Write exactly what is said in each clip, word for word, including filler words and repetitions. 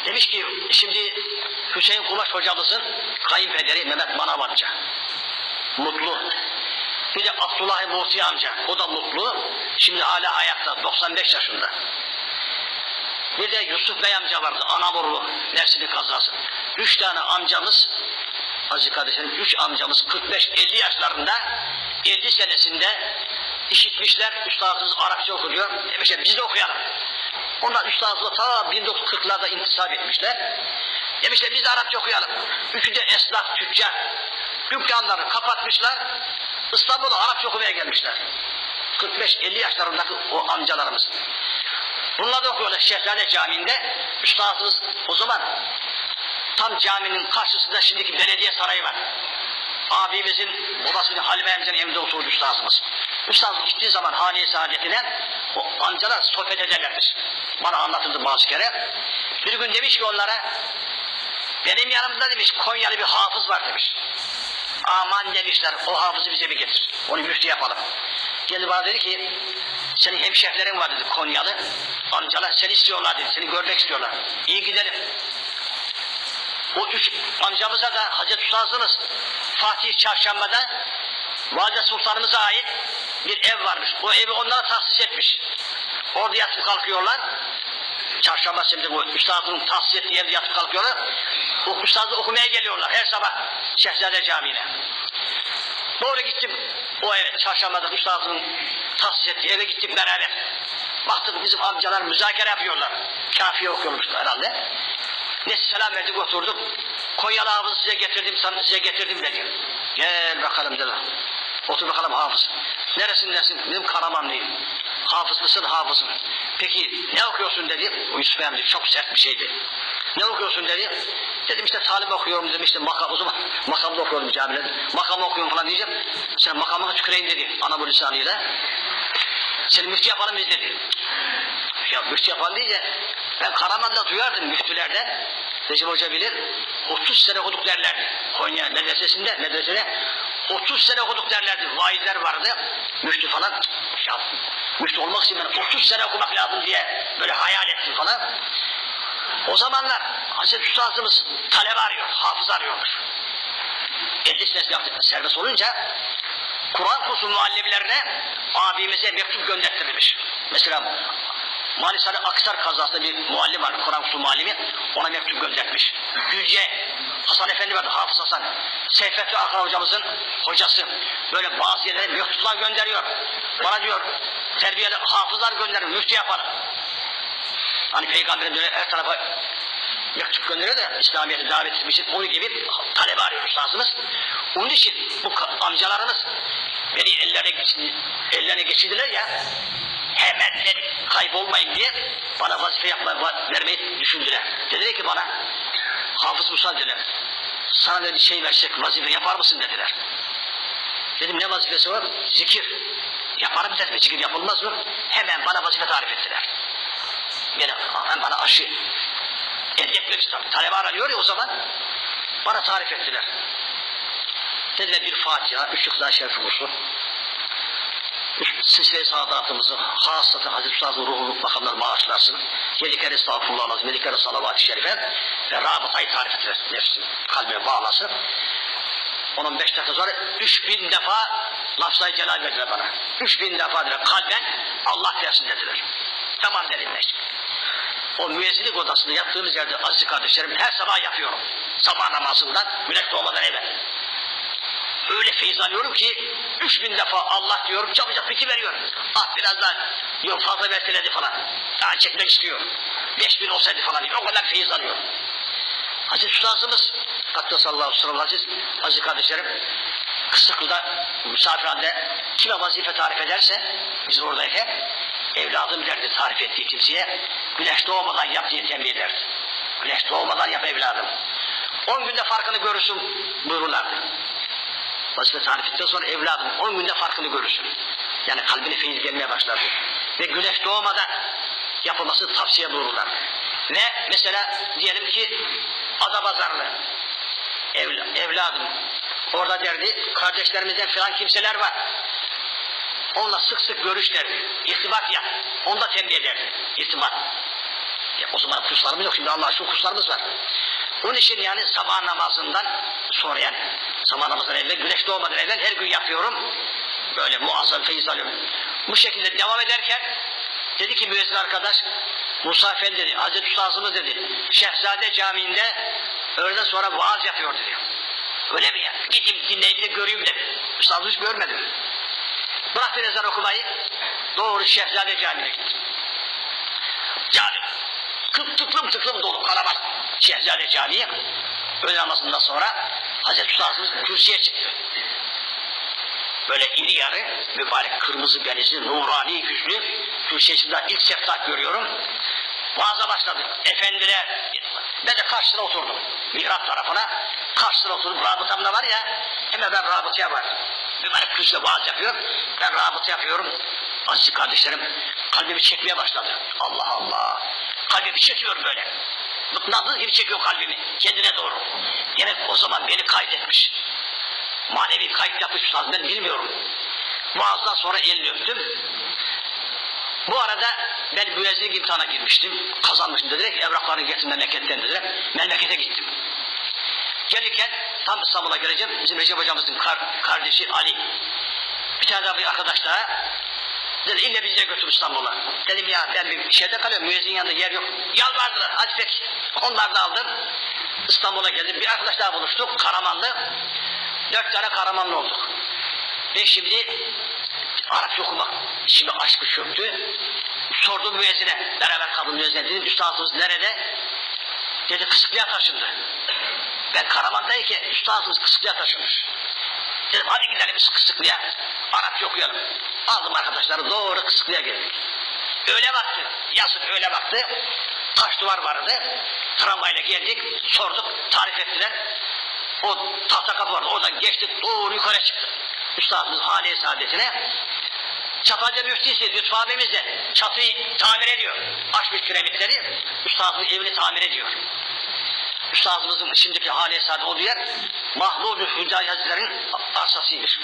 Demiş ki şimdi Hüseyin Kumaş hocamızın kayınpederi Mehmet Manav amca mutlu. Bir de Abdullah Muhti amca, o da mutlu. Şimdi hala ayakta, doksan beş yaşında. Bir de Yusuf Bey amca vardı, Anamurlu, Mersin'in kazası. Üç tane amcamız, aziz kardeşlerim, üç amcamız kırk beş elli yaşlarında, elli senesinde işitmişler, üstadımız Arapça okuyor. Demişler biz de okuyalım. Onlar üstadımızla ta bin dokuz yüz kırklarda intisap etmişler. Demişler biz de Arapça okuyalım. Üçü de esnaf, tüccar. Dükkanları kapatmışlar. İstanbul'a Arapça okumaya gelmişler. kırk beş elli yaşlarındaki o amcalarımız. Bunlar da okuyorlar Şehzade Camii'nde. Üstadımız o zaman tam caminin karşısında şimdiki belediye sarayı var. Abimizin babasının Halime emzinin evinde oturdu üstadımız. Üstadımız gittiği zaman hane-i saadetine o amcalar sohbet ederlermiş. Bana anlatıldı bazı kere. Bir gün demiş ki onlara, benim yanımda demiş Konyalı bir hafız var demiş. Aman demişler, o hafızı bize bir getir. Onu müftü yapalım. Geldi bana dedi ki, senin hemşehrilerin var dedi Konyalı. Amcalar seni istiyorlar dedi, seni görmek istiyorlar. İyi gidelim. O üç amcamıza da Hazreti Ustazımız Fatih Çarşamba'da Valide Sultanımıza ait bir ev varmış. O evi onlara tahsis etmiş. Orada yatıp kalkıyorlar. Çarşamba semti bu üstadının tahsis ettiği evde yatıp kalkıyorlar. O üstadı okumaya geliyorlar her sabah Şehzade Camii'ne. Doğru gittim o eve, Çarşamba'daki üstadının tahsis ettiği eve gittik beraber. Baktık bizim amcalar müzakere yapıyorlar. Kafiye okuyormuşlar herhalde. Neyse selam verdik oturduk. Konyalı hafızı size getirdim, size getirdim dedi. Gel bakalım dedi. Otur bakalım hafız. Neresindesin? Dedim Karamanlıyım. Hafız mısın? Hafızım. Peki ne okuyorsun dedi. O Yusuf Bey çok sert bir şeydi. Ne okuyorsun dedi. Dedim işte talim okuyorum dedim, işte makam, o zaman makamda okuyorum camide. Makam okuyorum falan diyeceğim. Sen makamına tüküreyim dedi Anadolu lisanıyla. Seni müftü yapalım biz dedi. Ya müftü yapalım deyince ben Karaman'da duyardım müftülerden. Recep Hoca bilir. otuz sene okuduk derlerdi. Konya medresesinde, medresede otuz sene okuduk derlerdi. Vaizler vardı. Müftü falan. Ya, müftü olmak için ben otuz sene okumak lazım diye böyle hayal ettim falan. O zamanlar Hazreti Üstadımız talebe arıyor, hafız arıyormuş. elli senesi serbest olunca Kur'an kursu muallimlerine abimize mektup gönderttirmiş. Mesela Manisa'da Aksar kazasında bir muallim var, Kur'an kursu muallimi, ona mektup göndertmiş. Gülce Hasan Efendi vardı, Hafız Hasan, Seyfettin Akar hocamızın hocası, böyle bazı yerlere mektuplar gönderiyor. Bana diyor, terbiyeli hafızlar gönderin, müftü yapalım. Hani Peygamberin böyle her tarafa mektup gönderiyor da İslamiyet'e davet etmek için onun gibi talebe arıyor üstadımız. Onun için bu amcalarımız beni ellerine, ellerine geçirdiler ya, hemen ben kaybolmayayım diye bana vazife yapmayı vermeyi düşündüler. Dediler ki bana, Hafız Musa dediler, sana da bir şey versek vazife yapar mısın dediler. Dedim ne vazifesi var? Zikir. Yaparım dedim, zikir yapılmaz mı? Hemen bana vazife tarif ettiler. Beni, hemen bana aşı elde etmek istedim. Talebe aranıyor ya o zaman, bana tarif ettiler. Dediler bir Fatiha, üç İkza Şerif Kursu, Silsile-i Saadatımızı, hasreten Hazreti Üstad'ın ruhu makamları bağışlarsın. Yedi kere estağfurullah lazım, yedi kere salavat-ı şerife ve rabıtayı tarif ettiler. Nefsim kalbime bağlasın. Onun beş dakika sonra üç bin defa lafzayı celal verdiler bana. Üç bin defa dediler, kalben Allah dersin dediler. Tamam dedim ben. O müezzinlik odasında yattığımız yerde aziz kardeşlerim her sabah yapıyorum. Sabah namazından güneş doğmadan evvel. Öyle feyiz alıyorum ki üç bin defa Allah diyorum, çabucak biti veriyor. Ah birazdan yok fazla verseledi falan. Daha çekmek istiyor. Beş bin olsaydı falan diyor. O kadar feyiz alıyorum. Aziz Üstadımız Kaddesallahu sallallahu aziz, aziz kardeşlerim, Kısıklı'da misafirhanede kime vazife tarif ederse biz oradayken evladım derdi tarif ettiği kimseye, güneş doğmadan yap diye tembih ederdi. Güneş doğmadan yap evladım. On günde farkını görürsün buyururlardı. Vazife tarif ettikten sonra evladım on günde farkını görürsün. Yani kalbine feyiz gelmeye başlar. Ve güneş doğmadan yapılması tavsiye buyururlar. Ve mesela diyelim ki Adapazarlı Evla, evladım orada derdi kardeşlerimizden filan kimseler var. Onunla sık sık görüş derdi. İrtibat yap. Onu da tembih ederdi. İrtibat. Ya o zaman kurslarımız yok, şimdi Allah aşkına kurslarımız var. Onun için yani sabah namazından sonra, yani sabah namazından evvel, güneş doğmadan evvel her gün yapıyorum. Böyle muazzam feyiz alıyorum. Bu şekilde devam ederken dedi ki müezzin arkadaş, Musa Efendi dedi, Hazreti Üstazımız dedi, Şehzade Camii'nde öğleden sonra vaaz yapıyor dedi. Öyle mi ya? Gideyim dinleyeyim de göreyim dedi. Üstazımı hiç görmedim. Bıraktı ezan okumayı, doğru Şehzade Camii'ne gitti. Cami tık tıklım tıklım dolu, kalabalık. Şehzade Camii öğle namazından sonra Hazreti Üstazımız kürsüye çıktı. Böyle iri yarı, mübarek kırmızı benizli, nurani yüzlü, kürsüye çıktı. İlk sefer görüyorum. Vaaza başladı. Efendiler, ben de karşısına oturdum. Mihrap tarafına, karşısına oturdum. Rabıtam da var ya, hemen ben rabıtaya vardım. Mübarek kürsüde vaaz yapıyor, ben rabıta yapıyorum. Aziz kardeşlerim, kalbimi çekmeye başladı. Allah Allah, kalbimi çekiyor böyle. Mıknatıs gibi çekiyor kalbimi, kendine doğru. Demek o zaman beni kaydetmiş. Manevi kayıt yapmış, ben bilmiyorum. Vaazdan sonra elini öptüm. Bu arada ben müezzinlik imtihana girmiştim. Kazanmıştım dediler. Evraklarını getir memleketten dediler. Memlekete gittim. Gelirken tam İstanbul'a geleceğim. Bizim Recep hocamızın kar, kardeşi Ali. Bir tane daha bir arkadaş daha. Dedi ille bizi de götür İstanbul'a. Dedim ya ben bir şeyde kalıyorum. Müezzin yanında yer yok. Yalvardılar. Hadi peki. Onları da aldım. İstanbul'a geldim. Bir arkadaş daha buluştuk. Karamanlı. Dört tane Karamanlı olduk. Ve şimdi Arapça okumak şimdi aşkı çöktü. Sordum müezzine, beraber kaldım müezzine, dedim üstadımız nerede? Dedi Kısıklı'ya taşındı. Ben Karaman'dayken üstadımız Kısıklı'ya taşınmış. Dedim hadi gidelim biz Kısıklı'ya, Arapça okuyalım. Aldım arkadaşları, doğru Kısıklı'ya geldik. Öğle vakti, yazın öğle vakti, taş duvar vardı. Tramvayla geldik, sorduk, tarif ettiler. O tahta kapı vardı, oradan geçtik, doğru yukarı çıktık. Üstadımız hane-i saadetine. Çatalca müftisi Lütfü abimiz de çatıyı tamir ediyor. Açmış kiremitleri, üstadımız evini tamir ediyor. Üstadımızın şimdiki hane-i saadet olduğu yer Mahmud-u Hüdayi Hazretleri'nin arsasıymış.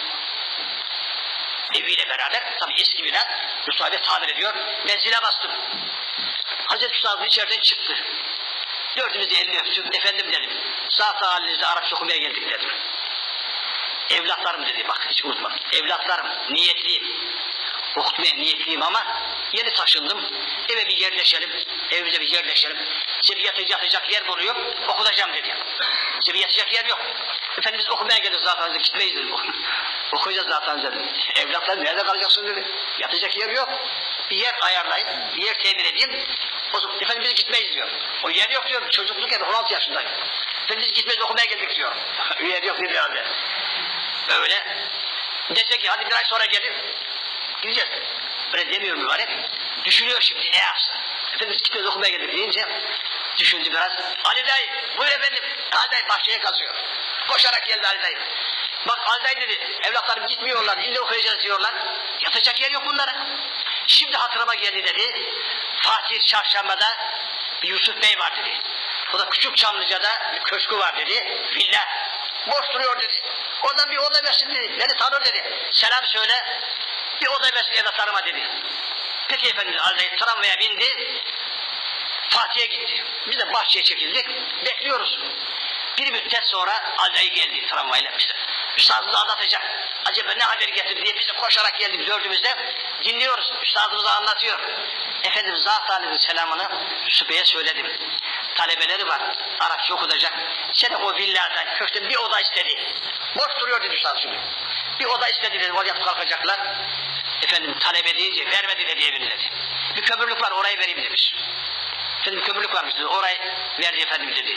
Eviyle beraber, tabi eski bina, Lütfü abi tamir ediyor. Ben zile bastım. Hazreti Üstadımız içeriden çıktı. Dördümüz de elini öptük. Efendim dedim, sağ halinizde Arapça okumaya geldik dedim. Evlatlarım dedi, bak hiç unutma. Evlatlarım, niyetliyim. Okutmaya niyetliyim ama yeni taşındım. Eve bir yerleşelim, evimize bir yerleşelim. Size bir yatacak, yatacak yer buluyor, okutacağım dedi. Size bir yatacak yer yok. Efendim biz okumaya geliriz zaten, gitmeyiz dedi. Okuyacağız zaten dedim. Evlatlarım nerede kalacaksın dedi. Yatacak yer yok. Bir yer ayarlayın, bir yer temin edeyim. O zaman efendim biz gitmeyiz diyor. O yer yok diyor, çocukluk evi, on altı yaşındayım. Efendim biz gitmeyiz, okumaya geldik diyor. Yer yok dedi herhalde. Öyle. Dese ki hadi bir ay sonra gelin. Gideceğiz. Öyle demiyor mübarek. Düşünüyor şimdi ne yapsın. Efendim biz gitmeyiz, okumaya geldik deyince düşündü biraz. Ali dayı, buyur efendim. Ali dayı bahçeye kazıyor. Koşarak geldi Ali dayı. Bak Ali dayı dedi, evlatlarım gitmiyorlar, illa okuyacağız diyorlar. Yatacak yer yok bunlara. Şimdi hatırıma geldi dedi. Fatih Çarşamba'da bir Yusuf Bey var dedi. O da Küçük Çamlıca'da bir köşkü var dedi. Villa. Boş duruyor dedi. Oradan bir oda versin dedi. Beni tanır dedi. Selam söyle. Bir oda versin evlatlarıma dedi. Peki efendim Ali dayı tramvaya bindi. Fatih'e gitti. Biz de bahçeye çekildik. Bekliyoruz. Bir müddet sonra Ali dayı geldi tramvayla bize. Üstadımızı anlatacak. Acaba ne haber getirdi diye biz de koşarak geldik dördümüzde. Dinliyoruz. Üstadımızı anlatıyor. Efendimiz Zat Ali'nin selamını Yusuf Bey'e söyledim. Talebeleri var. Arapça okutacak. Seni o villadan köşkte bir oda istedi. Boş duruyor dedi Üstad şimdi. Bir oda istedi dedi. Oraya kalkacaklar. Efendim talebe deyince vermedi dedi evini dedi. Bir kömürlük var orayı vereyim demiş. Efendim bir kömürlük varmış dedi. Orayı verdi efendim dedi.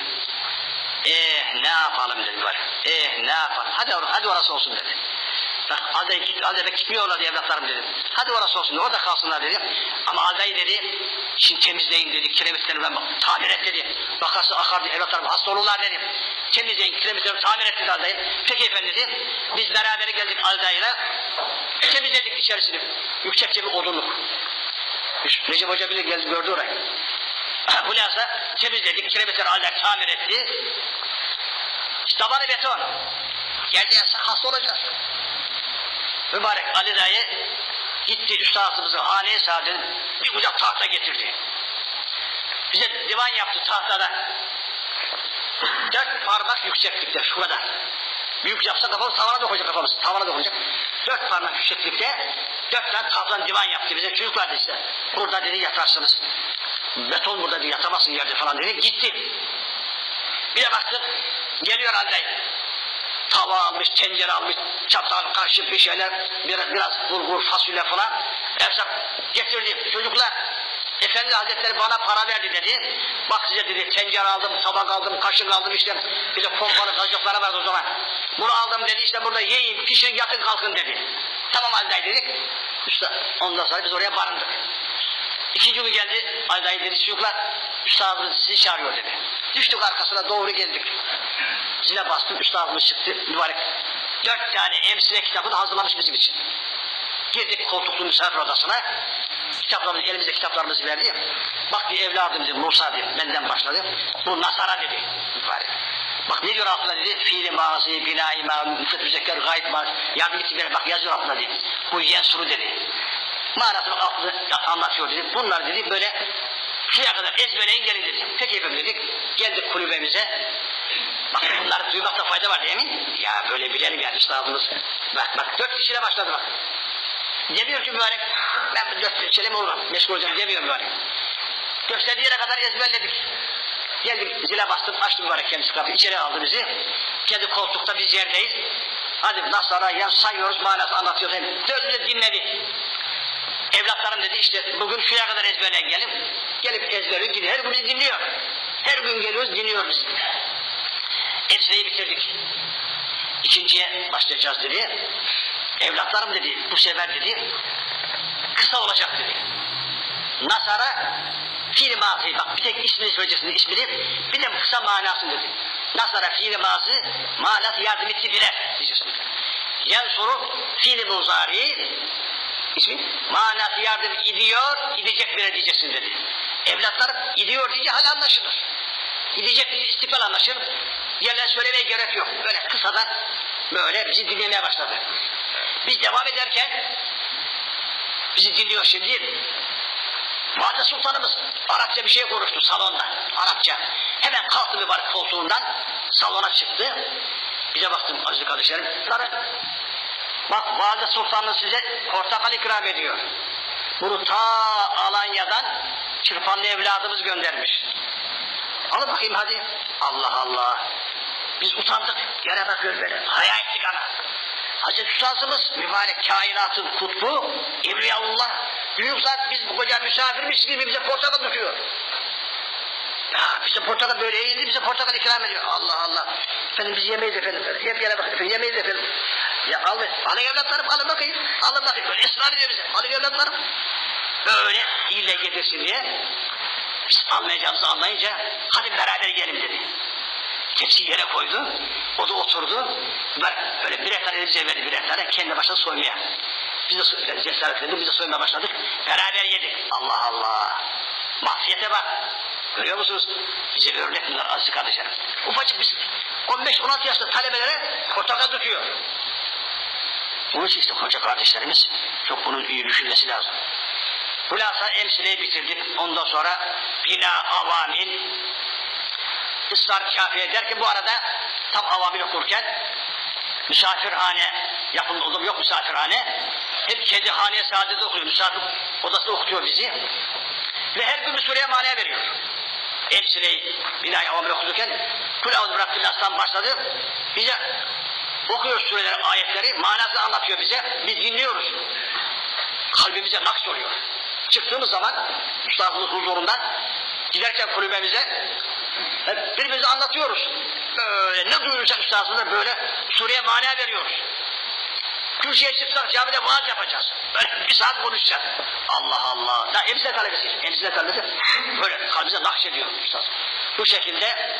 Eh ne yapalım dedi var. Eh ne yapalım. Hadi, hadi orası olsun dedi. Bak Alda'ya git, Alda'ya gitmiyorlar diye evlatlarım dedi. Hadi orası olsun dedi. Orada kalsınlar dedi. Ama Alda'yı dedi. Şimdi temizleyin dedi. Kiremitlerini ben tamir et dedi. Bakarsın akar diye evlatlarım hasta olurlar dedi. Temizleyin kiremitlerini tamir et dedi Alda'yı. Peki efendim dedi. Biz beraber geldik Alda'yla. Temizledik içerisini. Yüksekçe bir odunluk. Recep Hoca bile geldi gördü orayı. Bu lazda temizledik. Kiremitleri Alda'yı tamir etti. Tabanı beton. Yerde yatsak hasta olacağız. Mübarek Ali dayı gitti üstadımızın hane-i saadetine bir kucak tahta getirdi. Bize divan yaptı tahtadan. Dört parmak yükseklikte şu kadar. Büyük yapsa kafamız tavana dokunacak kafamız. Tavana dokunacak. Dört parmak yükseklikte dört tane tahtadan divan yaptı bize. Çocuklar dedi işte. Burada dedi yatarsınız. Beton burada dedi yatamazsın yerde falan dedi. Gitti. Bir de baktık geliyor halde. Tava almış, tencere almış, çatal, kaşık bir şeyler, biraz, biraz bulgur, fasulye falan. Erzak getirdi. Çocuklar, Efendi Hazretleri bana para verdi dedi. Bak size dedi, tencere aldım, tabak aldım, kaşık aldım işte. Bir de pompalı gazcıklara vardı o zaman. Bunu aldım dedi, işte burada yiyin, pişirin, yatın, kalkın dedi. Tamam halde dedik. İşte ondan sonra biz oraya barındık. İkinci gün geldi, halde dedi, çocuklar, üstadınız sizi çağırıyor dedi. Düştük arkasına doğru geldik. Zile bastım, üstadımız çıktı, mübarek. Dört tane emsile kitabını hazırlamış bizim için. Girdik koltuklu misafir odasına. Kitaplarımız, elimize kitaplarımızı verdi. Bak bir evladım dedi, Musa dedi, benden başladı. Bu Nasara dedi, mübarek. Bak ne diyor altına dedi, fiili mağazı, binayı mağazı, müfret müzekker, gayet mağazı. Yardım etti beni, bak yazıyor altına dedi. Bu yensuru dedi. Manasını altına anlatıyor dedi. Bunlar dedi böyle şuraya kadar ezberleyin gelin dedi. Peki efendim dedik. Geldik kulübemize. Bak bunları duymakta fayda var değil mi? Ya böyle bilelim yani üstadımız. Bak bak dört kişiyle başladı bak. Demiyor ki mübarek. Ben dört kişiyle mi olurum? Meşgul olacağım demiyor mübarek. Gösterdiği yere kadar ezberledik. Geldik zile bastım açtım mübarek kendisi kapıyı içeri aldı bizi. Kendi koltukta biz yerdeyiz. Hadi nasara ya sayıyoruz manası anlatıyoruz. Dördümüzü dinledi. Evlatlarım dedi işte bugün şuraya kadar ezberleyin gelin. Gelip ezberliyor gidiyor. Her gün bizi dinliyor. Her gün geliyoruz dinliyor bizi. Hepsini bitirdik. İkinciye başlayacağız dedi. Evlatlarım dedi bu sefer dedi kısa olacak dedi. Nasara fiil-i mazı bak bir tek ismini söyleyeceksin ismini bir de kısa manasını dedi. Nasara fiil-i mazı manası yardım etti birer diyeceksin. Yan soru fiil-i muzari ismi manası yardım ediyor edecek birer diyeceksin dedi. Evlatlarım ediyor deyince hala anlaşılır. Gidecek diye istikbal anlaşılır. Yerler söylemeye gerek yok. Böyle kısadan böyle bizi dinlemeye başladı. Biz devam ederken bizi dinliyor şimdi. Valide Sultanımız Arapça bir şey konuştu salonda. Arapça. Hemen kalktı mübarek koltuğundan salona çıktı. Bize baktım aziz kardeşlerim. Bak Valide Sultanımız size portakal ikram ediyor. Bunu ta Alanya'dan çırpanlı evladımız göndermiş. Alın bakayım hadi. Allah Allah. Biz utandık. Yere bakıyoruz böyle. Hayal ettik ana. Hazreti Üstazımız mübarek kainatın kutbu Evliyaullah. Büyük zat biz bu koca misafirmiş gibi bize portakal tutuyor. Ya bize portakal böyle eğildi bize portakal ikram ediyor. Allah Allah. Efendim biz yemeyiz efendim. Hep yere bakın efendim yemeyiz efendim. Ya al, alın evlatlarım alın bakayım. Alın bakayım böyle ısrar ediyor bize. Alın evlatlarım. Böyle ille getirsin diye. Biz almayacağımızı anlayınca hadi beraber yiyelim dedi. Tepsiyi yere koydu. O da oturdu. Böyle birer tane bize verdi birer tane. Kendi başına soymaya. Biz de cesaretlendik. Biz de soymaya başladık. Beraber yedik. Allah Allah. Mahfiyete bak. Görüyor musunuz? Bize örnek bunlar aziz kardeşlerim. Ufacık biz on beş on altı yaşında talebelere portakal tutuyor. Onun için işte hoca kardeşlerimiz çok bunun iyi düşünmesi lazım. Hulasa emsileyi bitirdik. Ondan sonra bina avamil ısrar kafiye der ki bu arada tam avamil okurken misafirhane yapıldı oğlum yok misafirhane. Hep kendi haneye saadeti okuyor. Misafir odasında okutuyor bizi. Ve her gün bir sureye mane veriyor. Emsileyi bina avamil okurken Kul-A'udhu Rabbillas'tan başladı. Bize okuyor sureleri, ayetleri, manasını anlatıyor bize. Biz dinliyoruz. Kalbimize nakş oluyor. Çıktığımız zaman üstadımız huzurundan giderken kulübemize hep birbirimize anlatıyoruz. Böyle ne duyurursak üstadımızda böyle sureye mana veriyoruz. Kürsüye çıksak camide vaaz yapacağız. Böyle bir saat konuşacağız. Allah Allah. Daha emsile talebesi. Emsile talebesi böyle kalbimize nakşediyor üstad. Bu şekilde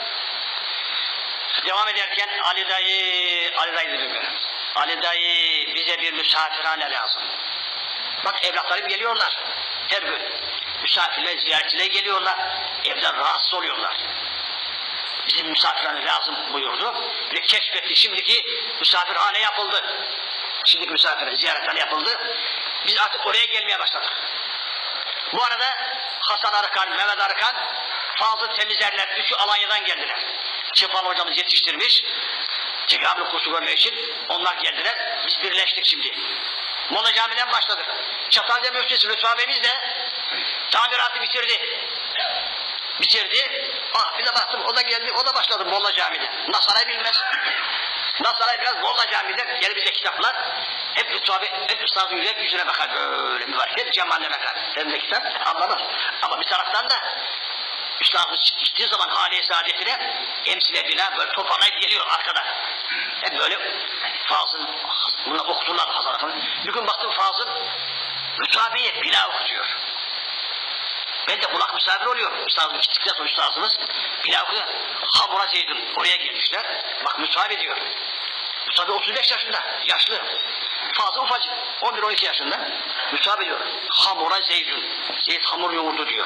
devam ederken Ali dayı, Ali dayı bilmiyorum. Ali dayı bize bir misafirhane lazım. Bak evlatlarım geliyorlar. Her gün misafirler, ziyaretçiler geliyorlar. Evden rahatsız oluyorlar. Bizim misafirhane lazım buyurdu. Bir de keşfetti. Şimdiki misafirhane yapıldı. Şimdiki misafirhane, ziyarethane yapıldı. Biz artık oraya gelmeye başladık. Bu arada Hasan Arıkan, Mehmet Arıkan fazla temizlerler. Üçü Alanya'dan geldiler. Çepal hocamız yetiştirmiş. Cegablı kursu görmek için onlar geldiler. Biz birleştik şimdi. Molla Camii'den başladık. Çatalca müftüsü Lütfü abimiz de tamiratı bitirdi. Bitirdi. Ah bir de baktım o da geldi, o da başladı Molla Camii'de. Nasarayı bilmez. Nasarayı biraz Molla Camii'de elimizde kitaplar. Hep Lütfü abi, hep Üstad'ın hep yüzüne bakar böyle mübarek. Hep cemaline bakar. Elimde kitap anlamaz. Ama bir taraftan da Üstadımız gittiği zaman hane-i saadetine emsile bina böyle toparlayıp geliyor arkadan. Hep böyle Fazıl, bunu okuturlar Hasan Efendi. Bir gün baktım Fazıl Lütfü abiye bina okutuyor. Ben de kulak misafir oluyorum. Üstadımız gittikten sonra üstadımız bina okutuyor. Hamura Zeydun oraya gelmişler. Bak Lütfü abi diyor. Lütfü abi otuz beş yaşında, yaşlı. Fazıl ufacık, on bir on iki yaşında. Lütfü abi diyor. Hamura Zeydun. Zeyd hamur yoğurdu diyor.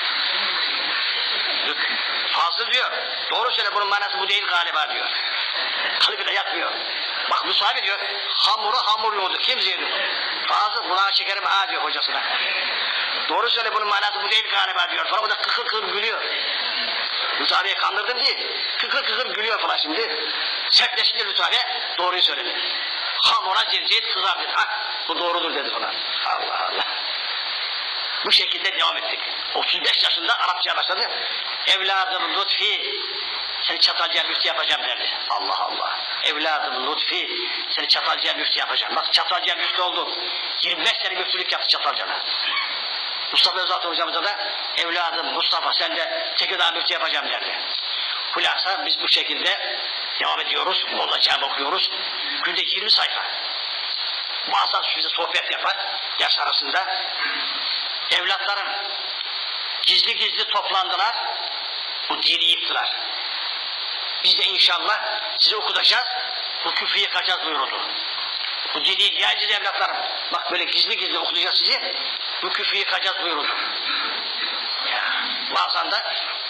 Fazıl diyor, doğru söyle bunun manası bu değil galiba diyor. Kalbine yatmıyor. Bak Lütfü abi diyor, hamuru hamur yoğurdu. Kim Zeydun? Fazıl kulağa çekerim ha diyor hocasına. Doğru söyle bunun manası bu değil galiba diyor. Sonra o da kıkır kıkır gülüyor. Lütfü abiye kandırdım değil. Kıkır kıkır gülüyor falan şimdi. Sertleşince Lütfü abi doğruyu söyledi. Hamura Zeyd kızar dedi. Ha bu doğrudur dedi ona. Allah Allah. Bu şekilde devam ettik. otuz beş yaşında Arapçaya başladı. Evladım Lütfi, seni Çatalca müftü yapacağım derdi. Allah Allah. Evladım Lütfi, seni Çatalca müftü yapacağım. Bak Çatalca müftü oldu. yirmi beş sene müftülük yaptı Çatalca'da. Mustafa Özat hocamıza da evladım Mustafa sen de Tekirdağ müftü yapacağım derdi. Hulasa biz bu şekilde devam ediyoruz. Molla Cami okuyoruz. Günde yirmi sayfa. Bazen bize sohbet yapar. Ders arasında. Evlatlarım gizli gizli toplandılar, bu dini yıktılar. Biz de inşallah size okutacağız, bu küfrü yıkacağız buyurdu. Bu dini yayacağız evlatlarım. Bak böyle gizli gizli okutacağız sizi, bu küfrü yıkacağız buyurdu. Ya, bazen de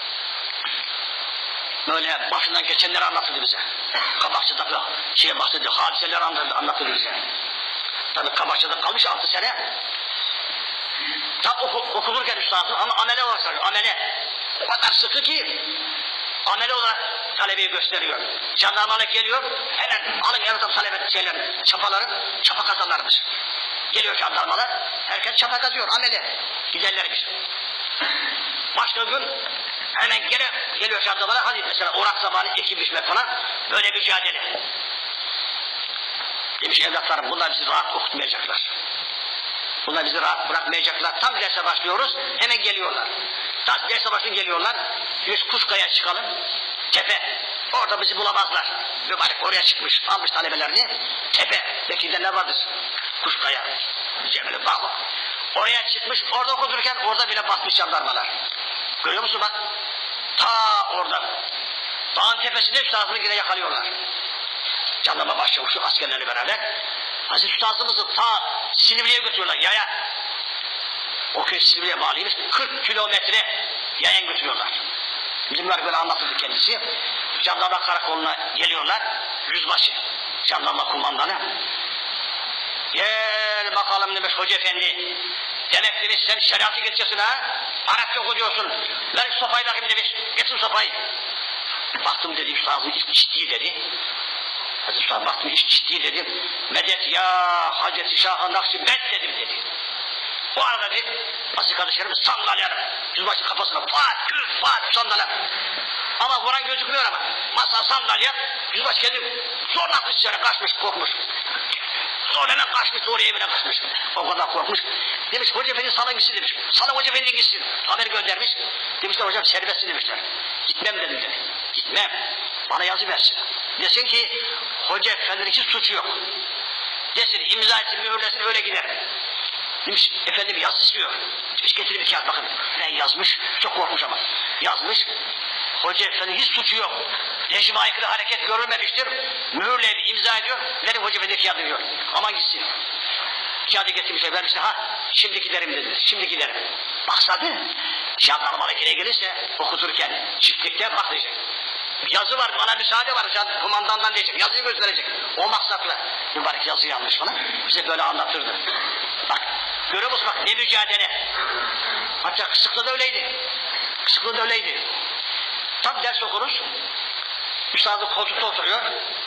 böyle başından geçenleri anlatırdı bize. Kabakçı'da şey bahsediyor, hadiseler anlatırdı, anlatırdı bize. Tabii Kabakçı'da kalmış altı sene. Tam oku, okulurken üstadım ama amele olarak söylüyor, amele. O kadar sıkı ki amele olarak talebeyi gösteriyor. Jandarmalık geliyor, hemen alın yanıtım talebe şeyler, çapaları, çapa kazanlarmış. Geliyor jandarmalar, herkes çapa kazıyor, amele. Giderlermiş. Başka gün hemen gene geliyor jandarmalar, hadi mesela orak zamanı ekip biçmek falan, böyle mücadele. Demiş evlatlarım bunlar bizi rahat okutmayacaklar. Bunlar bizi rahat bırakmayacaklar. Tam derse başlıyoruz, hemen geliyorlar. Tam derse başlıyor geliyorlar. Biz Kuşkaya çıkalım, tepe. Orada bizi bulamazlar. Mübarek oraya çıkmış, almış talebelerini. Tepe, Bekir'de ne vardır? Kuşkaya, Cemile Bağlı. Oraya çıkmış, orada okuturken orada bile basmış jandarmalar. Görüyor musun bak? Ta orada. Dağın tepesinde üstadını yine yakalıyorlar. Jandarma başçavuşu askerlerle beraber. Hazreti Üstadımızı ta Silivri'ye götürüyorlar yaya. O köy Silivri'ye bağlıymış. kırk kilometre yayan götürüyorlar. Bizim böyle anlatıldı kendisi. Jandarma karakoluna geliyorlar. Yüzbaşı. Jandarma kumandanı. Gel bakalım demiş Hoca Efendi. Demek demiş sen şeriatı geçeceksin ha. Arapça okuyorsun. Ver sopayı bakayım demiş. Getir sopayı. Baktım dedi üstadım iş ciddi dedi. Hazreti Üstad baktım iş ciddi dedim. Medet ya Hazreti Şah-ı Nakşibend dedim dedi. Bu arada bir aziz kardeşlerim sandalyerim. Yüzbaşı kafasına pat küt pat sandalye. Ama vuran gözükmüyor ama. Masa sandalye. Yüzbaşı kendi zorla atmış içeri kaçmış korkmuş. Sonra hemen kaçmış doğru evine kaçmış. O kadar korkmuş. Demiş Hoca Efendi salın gitsin demiş. Salın Hoca Efendi gitsin. Haber göndermiş. Demişler hocam serbestsin demişler. Gitmem dedim dedi. Gitmem. Bana yazı versin. Desin ki Hoca Efendi'nin hiç suçu yok. Desin imza etsin mühürlesin öyle gider. Demiş efendim yaz istiyor. Demiş getir bir kağıt bakın. Ben yazmış. Çok korkmuş ama. Yazmış. Hoca Efendi hiç suçu yok. Rejime aykırı hareket görülmemiştir. Mühürleyip imza ediyor. Verin Hoca Efendi kağıdı diyor. Aman gitsin. Kağıdı getirmişler vermişler. Ha şimdi giderim dediler. Şimdi giderim. Maksadı jandarmalık yine gelirse okuturken çiftlikte bak diyecek. Yazı var bana müsaade var. Kumandandan diyecek. Yazıyı gösterecek. O maksatla. Mübarek yazı yanlış falan. Bize böyle anlatırdı. Bak görüyor musun bak ne mücadele. Hatta kısıkla da öyleydi. Kısıklığı da öyleydi. Tam ders okuruz. Üstadı koltukta oturuyor.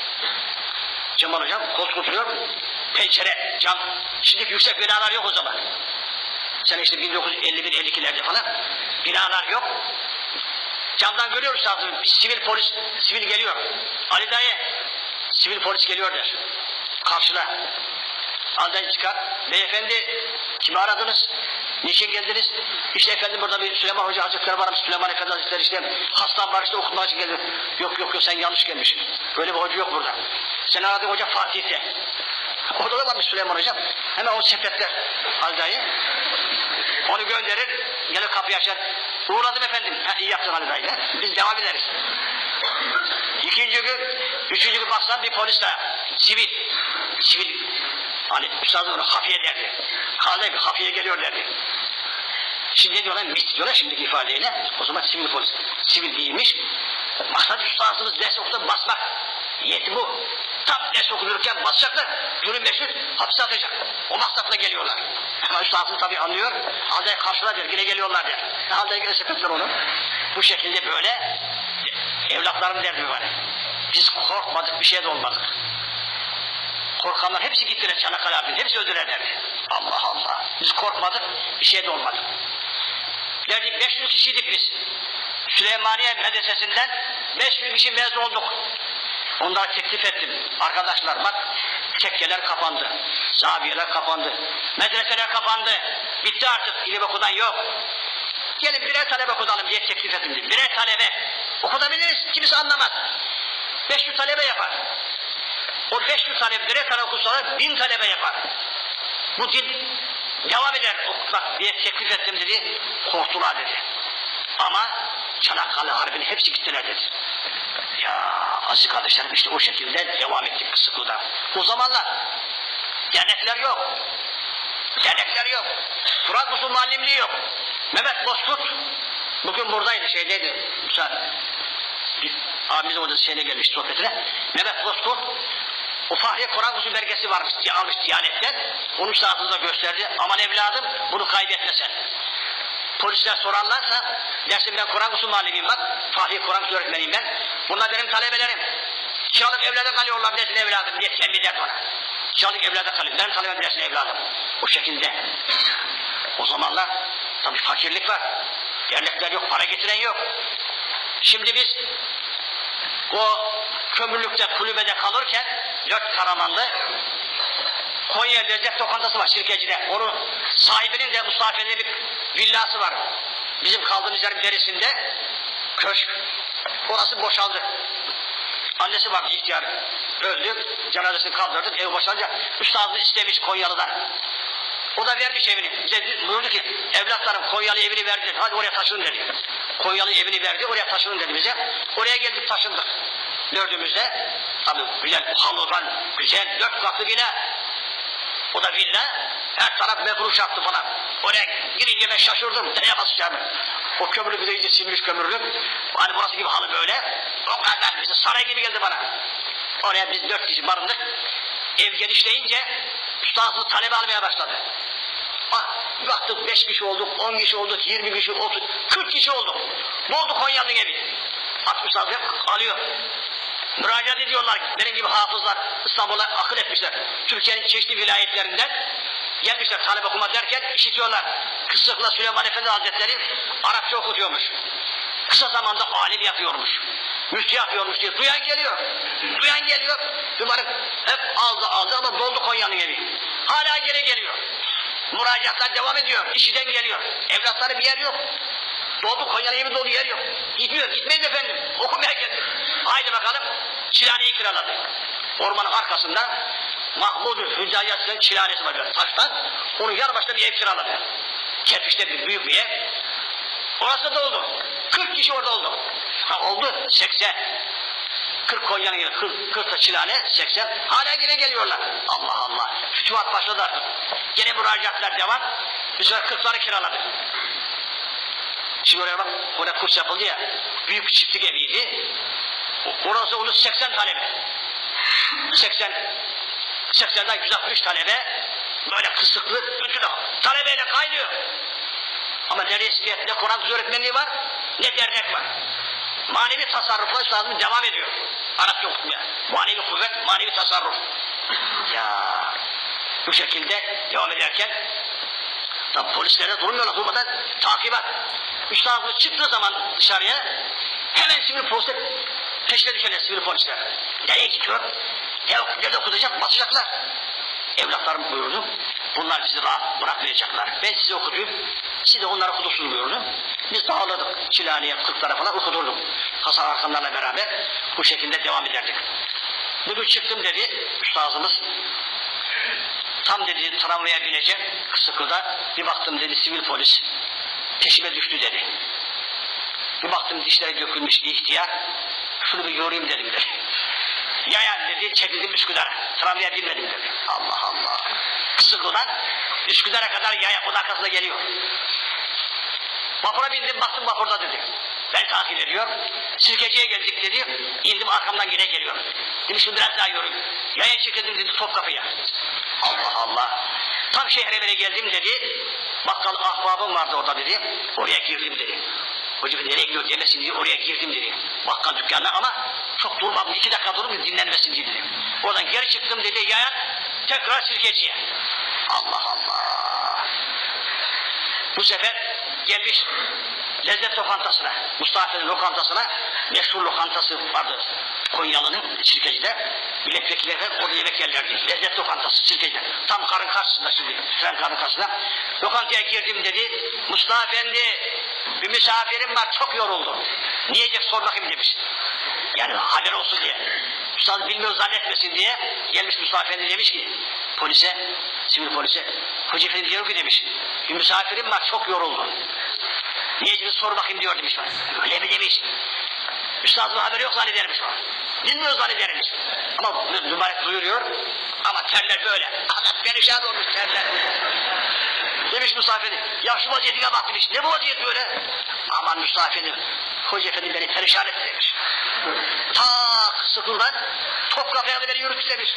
Cemal hocam koltuk oturuyor. Pencere, cam. Şimdiki yüksek binalar yok o zaman. Sene işte bin dokuz yüz elli bir elli ikilerde falan. Binalar yok. Camdan görüyoruz üstadı. Bir sivil polis, sivil geliyor. Ali dayı, sivil polis geliyor der. Karşıla. Aldan çıkar. Beyefendi, kimi aradınız? Niçin geldiniz? İşte efendim burada bir Süleyman Hoca Hazretleri varmış. Süleyman Efendi Hazretleri işte hastam var işte okutmak için geldi. Yok yok yok sen yanlış gelmişsin. Böyle bir hoca yok burada. Sen aradığın hoca Fatih'te. Orada da varmış Süleyman Hocam. Hemen o sepetler Halidayı. Onu gönderir. Gelir kapıyı açar. Uğradım efendim. Ha, iyi yaptın Halidayı. Biz devam ederiz. İkinci gün, üçüncü gün baksan bir polis daha. Sivil. Sivil. Hani üstadım onu hafiye derdi. Halide bir hafiye geliyor derdi. Şimdi ne diyorlar? Mit diyorlar şimdiki ifadeyle. O zaman sivil polis. Sivil değilmiş. Maksat üstadımız ders okuda basmak. Niyeti bu. Tam ders okunurken basacaklar. Durum meşhur hapse atacak. O maksatla geliyorlar. Ama üstadımız tabii anlıyor. Halde karşılar der. Yine geliyorlar der. Halde yine sepetler onu. Bu şekilde böyle evlatlarım derdi böyle. Biz korkmadık bir şey de olmadık. Korkanlar hepsi gittiler Çanakkale Harbi'ne. Hepsi öldürürlerdi. Allah Allah. Biz korkmadık bir şey de olmadı. Derdik beş yüz kişiydik biz. Süleymaniye Medresesi'nden beş yüz kişi mezun olduk. Onlara teklif ettim. Arkadaşlar bak tekkeler kapandı. Zaviyeler kapandı. Medreseler kapandı. Bitti artık. İlim okudan yok. Gelin birer talebe okudalım diye teklif ettim. Birer talebe. Okutabiliriz. Kimse anlamaz. beş yüz talebe yapar. O beş yüz talebe birer tane okursalar bin talebe yapar. Bu din devam eder okutmak diye teklif ettim dedi. Korktular dedi. Ama Çanakkale Harbi'ne hepsi gittiler dedi. Ya aziz kardeşlerim işte o şekilde devam ettik kısıklıda. O zamanlar dernekler yok. Dernekler yok. Kur'an kursu muallimliği yok. Mehmet Bozkurt bugün buradaydı şeydeydi. Müsaade. Bir abimizin orada şeyine gelmiş sohbetine. Mehmet Bozkurt o Fahriye Kur'an kursu belgesi varmış diye almış Diyanet'ten. Onu üstadınıza gösterdi. Aman evladım bunu kaybetme sen. Polisler sorarlarsa dersin ben Kur'an kursu muallimiyim bak. Fahriye Kur'an kursu öğretmeniyim ben. Bunlar benim talebelerim. Kiralık evlerde kalıyorlar dersin evladım diye tembih eder bana. Kiralık evlerde kalıyor. Benim talebem dersin evladım. O şekilde. O zamanlar tabii fakirlik var. Dernekler yok, para getiren yok. Şimdi biz o kömürlükte, kulübede kalırken dört Karamanlı Konya Lezzet Lokantası var Şirkeci'de. Onun sahibinin de Mustafa Efendi'nin bir villası var. Bizim kaldığımız yerin derisinde köşk. Orası boşaldı. Annesi vardı ihtiyar. Öldü. Cenazesini kaldırdık. Ev boşalınca üstadını istemiş Konyalı'dan. O da vermiş evini. Bize buyurdu ki evlatlarım Konyalı evini verdi. Hadi oraya taşının dedi. Konyalı evini verdi. Oraya taşının dedi bize. Oraya geldik taşındık. Dördümüzde. Tabii güzel halıdan güzel dört katlı bina. O da villa. Her taraf mefruş attı falan. Oraya girince ben şaşırdım. Nereye basacağımı. O kömürlük bize iyice sinmiş kömürlük. Hani burası gibi halı böyle. O kadar bize saray gibi geldi bana. Oraya biz dört kişi barındık. Ev genişleyince üstadımız talebe almaya başladı. Ah, baktık beş kişi olduk, on kişi olduk, yirmi kişi, otuz, kırk kişi olduk. Doldu Konya'nın evi. Atmışlar hep alıyor. Müracaat ediyorlar. Benim gibi hafızlar İstanbul'a akıl etmişler. Türkiye'nin çeşitli vilayetlerinden gelmişler talep okuma derken işitiyorlar. Kısıkla Süleyman Efendi Hazretleri Arapça okutuyormuş. Kısa zamanda alim yapıyormuş. Müftü yapıyormuş diye duyan geliyor. Duyan geliyor. Umarım hep aldı aldı ama doldu Konya'nın evi. Hala geri geliyor. Müracaatlar devam ediyor. İşiden geliyor. Evlatları bir yer yok. Doldu Konya'nın evi dolu yer yok. Gitmiyor. Gitmeyiz efendim. Okumaya geldim. Haydi bakalım. Çilaneyi kiraladı. Ormanın arkasında Mahmud-u Hüdayi'nin çilanesi var. Taştan. Onun yanı başında bir ev kiraladı. Kerpiçte bir büyük bir ev. Orası doldu. kırk kişi orada oldu. Ha, oldu seksen. kırk Konya'nın evi. kırk, kırk da çilane seksen. Hala yine geliyorlar. Allah Allah. Fütühat başladı artık. Gene müracaatlar devam. Biz kırkları kiraladık. Şimdi oraya bak, oraya kurs yapıldı ya, büyük bir çiftlik eviydi. Orası onu seksen talebe. seksen, seksenden yüz altmış talebe, böyle kısıklı, bütün talebeyle kaynıyor. Ama ne resmiyet, ne Kur'an kursu öğretmenliği var, ne dernek var. Manevi tasarrufla üstadımız devam ediyor. Arapça okutmaya. Manevi kuvvet, manevi tasarruf. Ya bu şekilde devam ederken tabi polislere durmuyorlar, durmadan takibat. Üstadımız çıktığı zaman dışarıya hemen sivil polisler peşine düşerler, sivil polisler. Nereye gidiyor? Ne, nerede okutacak? Basacaklar. Evlatlarım buyurdu. Bunlar bizi rahat bırakmayacaklar. Ben size okutayım. Siz de onları okutursunuz buyurdu. Biz dağılırdık Çilani'ye, Kırklar'a falan okuturduk. Hasan Arkanlarla beraber bu şekilde devam ederdik. Bir gün çıktım dedi üstazımız. Tam dedi tramvaya binecek Sıkı'da. Bir baktım dedi sivil polis. Peşime düştü dedi. Bir baktım dişleri dökülmüş ihtiyar. Şunu bir yorayım dedim dedi. Yayan dedi çekildim Üsküdar'a. Tramvaya binmedim dedi. Allah Allah. Sıkı'dan Üsküdar'a kadar yaya o da arkasında geliyor. Vapura bindim baktım vapurda dedi. Ben takip ediyor. Sirkeci'ye geldik dedi. İndim arkamdan yine geliyor. Dedim şimdi biraz daha yorayım. Yaya çekildim dedi Topkapı'ya. Allah Allah. Tam şehre geldim dedi. Bakkal ahbabım vardı orada dedi. Oraya girdim dedi. Hoca nereye gidiyor demesin diye oraya girdim dedi. Bakkal dükkanına ama çok durmadım. iki dakika durup dinlenmesin diye dedi. Oradan geri çıktım dedi. Yayan tekrar Sirkeci'ye. Allah Allah. Bu sefer gelmiş lezzet lokantasına, Mustafa'nın lokantasına, meşhur lokantası vardı Konyalı'nın Sirkeci'de. Milletvekilleri orada yemek yerlerdi. Lezzet lokantası Sirkeci'de. Tam karın karşısında şimdi, tren karın karşısında. Lokantaya girdim dedi. Mustafa Efendi, bir misafirim var çok yoruldu. Niye diyecek sor bakayım demiş. Yani haber olsun diye. Üstad bilmiyor zannetmesin diye gelmiş Mustafa Efendi demiş ki polise, sivil polise, Hoca Efendi diyor ki demiş, bir misafirim var çok yoruldu. Niye sor bakayım diyor demiş. Öyle mi demiş. Üstadın haberi yok zannedermiş o. Bilmiyor zannedermiş. Ama mübarek duyuruyor. Ama terler böyle. Adam perişan olmuş terler. Demiş Mustafa Efendi. Ya şu vaziyetine bak demiş. Ne bu vaziyet böyle? Aman Mustafa Efendi. Hoca Efendi beni perişan etti demiş. Tak Sıkıl'dan Topkapı'ya beni yürüttü demiş.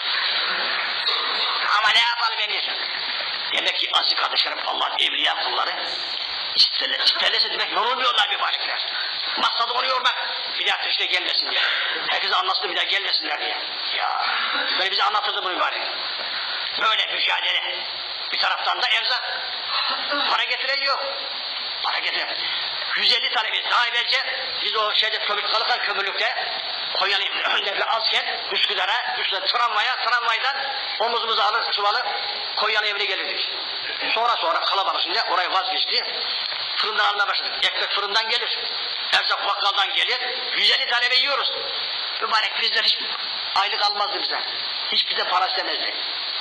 Ama ne yapalım emir? Demek ki aziz kardeşlerim Allah'ın evliya kulları İsterlerse demek yorulmuyorlar mübarekler. Maksadı onu yormak. Bir daha teşkile gelmesin diye. Herkese anlatsın bir daha gelmesinler diye. Ya böyle bize anlatırdı bu mübarek. Böyle mücadele. Bir taraftan da erzak. Para getiren yok. Para getiren. yüz elli tane biz daha evvelce biz o şeyde kömür, Kalıkar kömürlükte Konya'nın önlerine azken Üsküdar'a, Üsküdar'a tramvaya, tramvaydan omuzumuzu alır çuvalı Konya'nın evine gelirdik. Sonra sonra kalabalıkında orayı vazgeçti. Fırından almaya başladık. Ekmek fırından gelir. Erzak bakkaldan gelir. yüz elli tane yiyoruz. Mübarek bizden hiç aylık almazdı bizden. Hiç bize para istemezdi.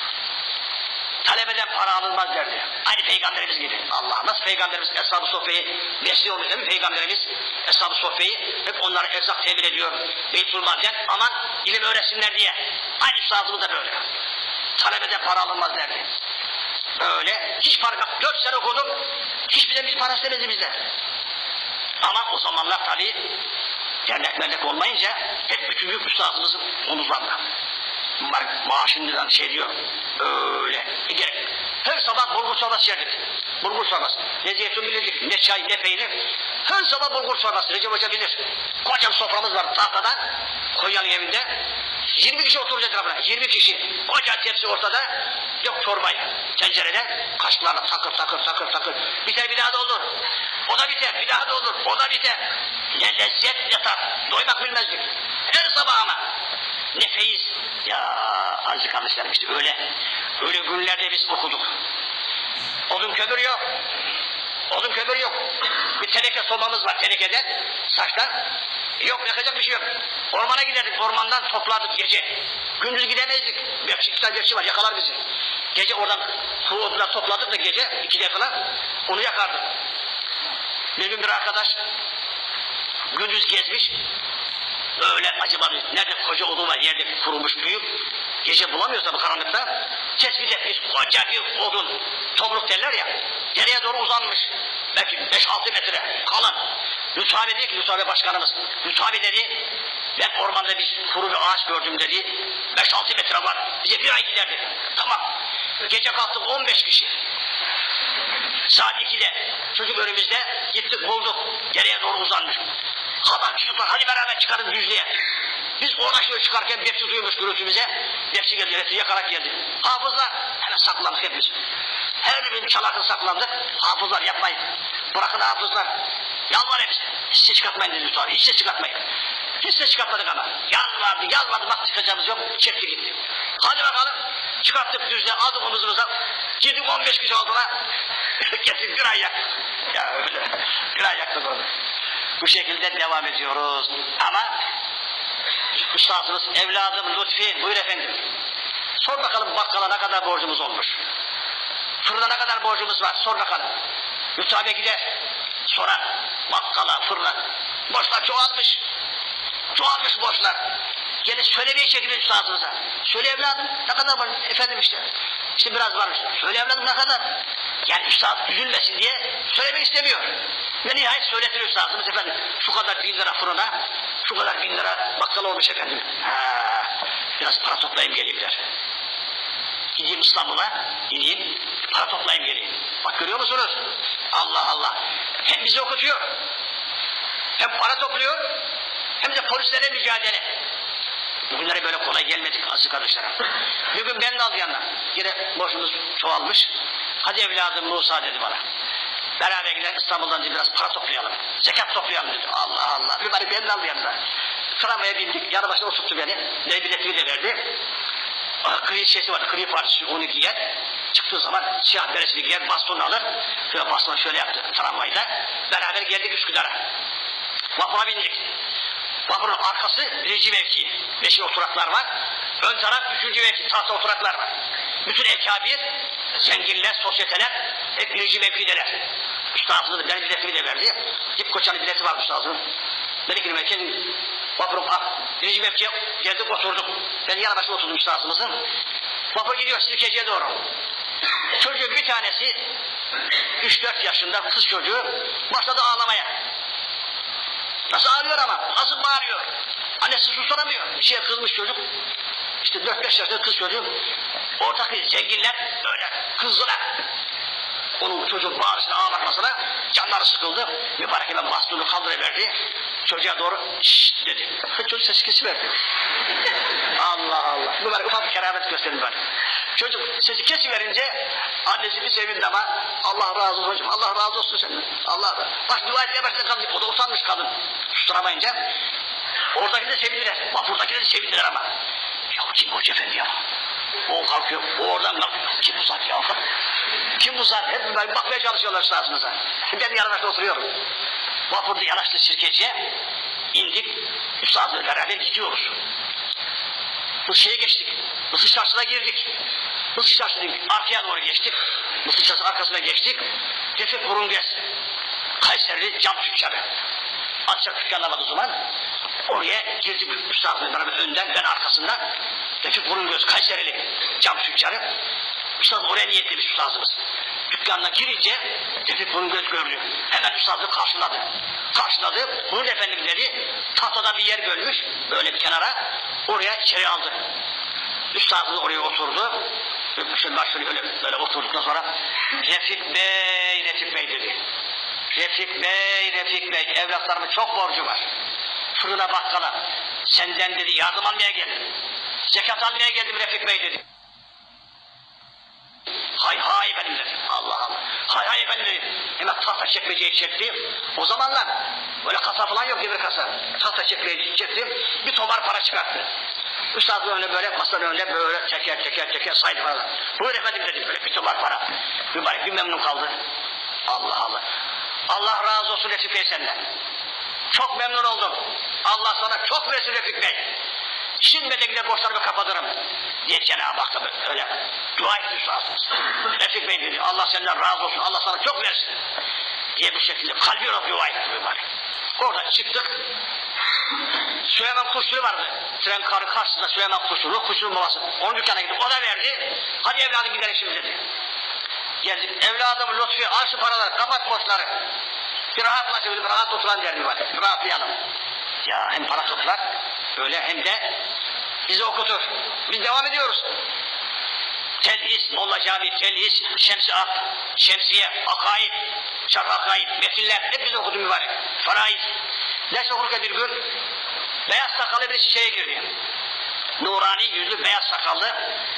Talebeden para alınmaz derdi. Aynı peygamberimiz gibi. Allah nasıl peygamberimiz Eshab-ı Soffe'yi besliyormuş değil mi peygamberimiz? Eshab-ı Soffe'yi hep onlara erzak temin ediyor. Beytülmal'den aman ilim öğretsinler diye. Aynı üstadımız da böyle. Talebeden para alınmaz derdi. Öyle. Hiç para bak dört sene okudum. Hiçbir bir para istemedi bizden. Ama o zamanlar tabii dernek mernek olmayınca hep bütün yük üstadımızın omuzlarında. Maaşından şey diyor. Öyle. E gerek. Her sabah bulgur çorbası yerdik. Bulgur çorbası. Ne zeytin bilirdik, ne çay, ne peynir. Her sabah bulgur çorbası. Recep Hoca bilir. Koca bir soframız var tahtadan. Konya'nın evinde. yirmi kişi otururuz etrafına. yirmi kişi. Koca tepsi ortada. Yok çorbayı. Tencereden kaşıklarla takır takır takır takır. Biter bir daha da olur. O da biter. Bir daha da olur. O da biter. Ne lezzet ne tat. Doymak bilmezdik. Her sabah ama. Ne feyiz. Ya aziz kardeşlerim işte öyle. Öyle günlerde biz okuduk. Odun kömür yok. Odun kömür yok. Bir teneke sobamız var tenekeden. Saçtan. Yok yakacak bir şey yok. Ormana giderdik. Ormandan toplardık gece. Gündüz gidemezdik. Bekçi, iki tane bekçi var yakalar bizi. Gece oradan kuru odunlar topladık da gece ikide falan onu yakardık. Bir gün bir arkadaş gündüz gezmiş. Öyle acaba nerede koca odun var yerde kurumuş büyük. Gece bulamıyorsa bu karanlıkta tespit etmiş koca bir odun. Tomruk derler ya. Dereye doğru uzanmış. Belki beş altı metre kalın. Lütfü abi dedi ki Lütfü abi başkanımız. Lütfü abi dedi ben ormanda bir kuru bir ağaç gördüm dedi. beş altı metre var. Bize bir ay gider dedi. Tamam. Gece kalktık on beş kişi. Saat ikide çocuk önümüzde, gittik bulduk, dereye doğru uzanmış. Adam çocuklar hadi beraber çıkarın düzlüğe. Biz oradan şöyle çıkarken bekçi duymuş gürültümüze. Bekçi geldi, elektriği yakarak geldi. Hafızlar hemen saklandık hepimiz. Her birimiz çalaklı saklandık. Hafızlar yapmayın. Bırakın hafızlar. Yalvar hepsi. Hiç ses çıkartmayın dedi Mustafa. Hiç ses çıkartmayın. Hiç ses çıkartmadık ama. Yalvardı, yalvardı. Bak çıkacağımız yok. Çekti gitti. Hadi bakalım. Çıkarttık düzle, aldık omuzumuza. Girdik on beş kişi olduğuna. Getirdik bir ay yaktık. Ya öyle. Bir ay yaktık onu. Bu şekilde devam ediyoruz. Ama üstadımız evladım Lütfi, buyur efendim. Sor bakalım bakkala ne kadar borcumuz olmuş. Fırına ne kadar borcumuz var, sor bakalım. Müsaade gider, sorar. Bakkala, fırına. Borçlar çoğalmış. Çoğalmış borçlar. Gene söylemeye çekilir üstadımıza. Söyle evladım, ne kadar var? Efendim işte. İşte biraz varmış. Söyle evladım ne kadar? Yani üstad üzülmesin diye söylemek istemiyor. Ve nihayet söyletir üstadımız efendim. Şu kadar bin lira fırına, şu kadar bin lira bakkal olmuş efendim. Ha, biraz para toplayayım geleyim der. Gideyim İstanbul'a, gideyim, para toplayayım geleyim. Bak görüyor musunuz? Allah Allah. Hem bizi okutuyor, hem para topluyor, hem de polislere mücadele. Bugünlere böyle kolay gelmedik aziz kardeşlerim. Bir gün ben de aldı yanına. Yine borcumuz çoğalmış. Hadi evladım Musa dedi bana. Beraber gidelim İstanbul'dan diye biraz para toplayalım. Zekat toplayalım dedi. Allah Allah. Bir bari ben de aldı yanına. Tramvaya bindik. Yanı başına oturttu beni. Ne biletimi de verdi. Gri şeysi var. Gri partisi onu giyer. Çıktığı zaman siyah beresini giyer. Bastonu alır. Şöyle bastonu şöyle yaptı tramvayda. Beraber geldik Üsküdar'a. Vapura bindik. Vapurun arkası birinci mevki. Beşik oturaklar var. Ön taraf üçüncü mevki. Tahta oturaklar var. Bütün ekabir, zenginler, sosyeteler hep birinci mevkideler. Üstadımız da benim biletimi de verdi. Dip Koçan'ın bileti vardı üstadımın. Benim merkezin vapurun birinci mevkiye geldik oturduk. Ben yanı başına oturdum üstadımızın. Vapur gidiyor Sirkeci'ye doğru. Çocuğun bir tanesi üç dört yaşında kız çocuğu başladı ağlamaya. Nasıl ağlıyor ama? Nasıl bağırıyor? Annesi susturamıyor. Bir şeye kızmış çocuk. İşte dört beş yaşında kız çocuğu. Oradaki zenginler böyle kızdılar. Onun çocuğun bağırışına ağlatmasına canları sıkıldı. Mübarek hemen bastonu kaldırıverdi. Çocuğa doğru şşş dedi. Çocuk sesi kesiverdi. Allah Allah. Mübarek ufak bir keramet gösterdi bana. Çocuk sesi kesiverince annesi bir sevindi ama Allah razı olsun hocam. Allah razı olsun senden. Allah razı olsun. Baş dua etmeye başladı kadın. O da utanmış kadın. Susturamayınca. Oradaki de sevindiler. Vapurdaki de sevindiler ama. Ya kim hoca efendi ya? O kalkıyor. O oradan kalkıyor. Kim bu zat ya? Kim bu zat? Hep bakmaya çalışıyorlar üstadımıza. Ben yanımda oturuyorum. Vapurda yanaştı Sirkeci'ye. İndik. Üstadımla beraber gidiyoruz. Mısır'a geçtik. Mısır çarşısına girdik. Mısır çarşısının arkaya doğru geçtik. Mısır çarşısının arkasına geçtik. Refik Burungez. Kayserili cam tüccarı. Açacak dükkanlar vardı o zaman. Oraya girdik üstadımla beraber önden, ben arkasından. Refik Burungöz, Kayserili cam tüccarı. Üstad oraya niyetlemiş üstadımız. Dükkanına girince Refik Burungöz gördü. Hemen üstadı karşıladı. Karşıladı. Bunun efendim dedi, tahtada bir yer bölmüş. Böyle bir kenara. Oraya içeri aldı. Üstadımız oraya oturdu. Şöyle şöyle böyle oturduktan sonra Refik Bey, Refik Bey dedi. Refik Bey, Refik Bey, evlatlarımın çok borcu var. Fırına bakkala. Senden dedi yardım almaya geldim. Zekat almaya geldim Refik Bey dedi. Hay hay efendim dedi. Allah Allah. Hay hay efendim dedi. Hemen tahta çekmeceyi çekti. O zamanlar böyle kasa falan yok demir kasa. Tahta çekmeceyi çekti. Bir tomar para çıkarttı. Üstad önüne böyle masanın önünde böyle çeker çeker çeker saydı paralar. Buyur efendim dedi böyle bir tomar para. Mübarek bir memnun kaldı. Allah Allah. Allah razı olsun Refik Bey senden. Çok memnun oldum. Allah sana çok versin Refik Bey. Şimdi de gider borçlarımı kapatırım diye Cenab-ı Hak da öyle dua etti üstadsınız. Refik Bey dedi Allah senden razı olsun, Allah sana çok versin diye bu şekilde kalbi olarak dua etti mübarek. Oradan çıktık. Süleyman Kuşçulu vardı. Tren karı karşısında Süleyman Kuşçulu, Kuşçulu'nun babası. Onun dükkana gittik, o da verdi. Hadi evladım gidelim şimdi dedi. Geldik, evladım Lütfi al şu paraları, kapat borçları. Bir rahatla şimdi, bir rahat oturan derdi var. Bir rahatlayalım. Ya hem para toplar, öyle hem de bizi okutur. Biz devam ediyoruz. telhis, Molla Cami, telhis, Şemsi Ak, Şemsiye, Akaid, Şarh Akaid, metinler hep biz okuduk mübarek. Faraiz. Ders okurken bir gün beyaz sakallı birisi şeye girdi. Nurani yüzlü beyaz sakallı.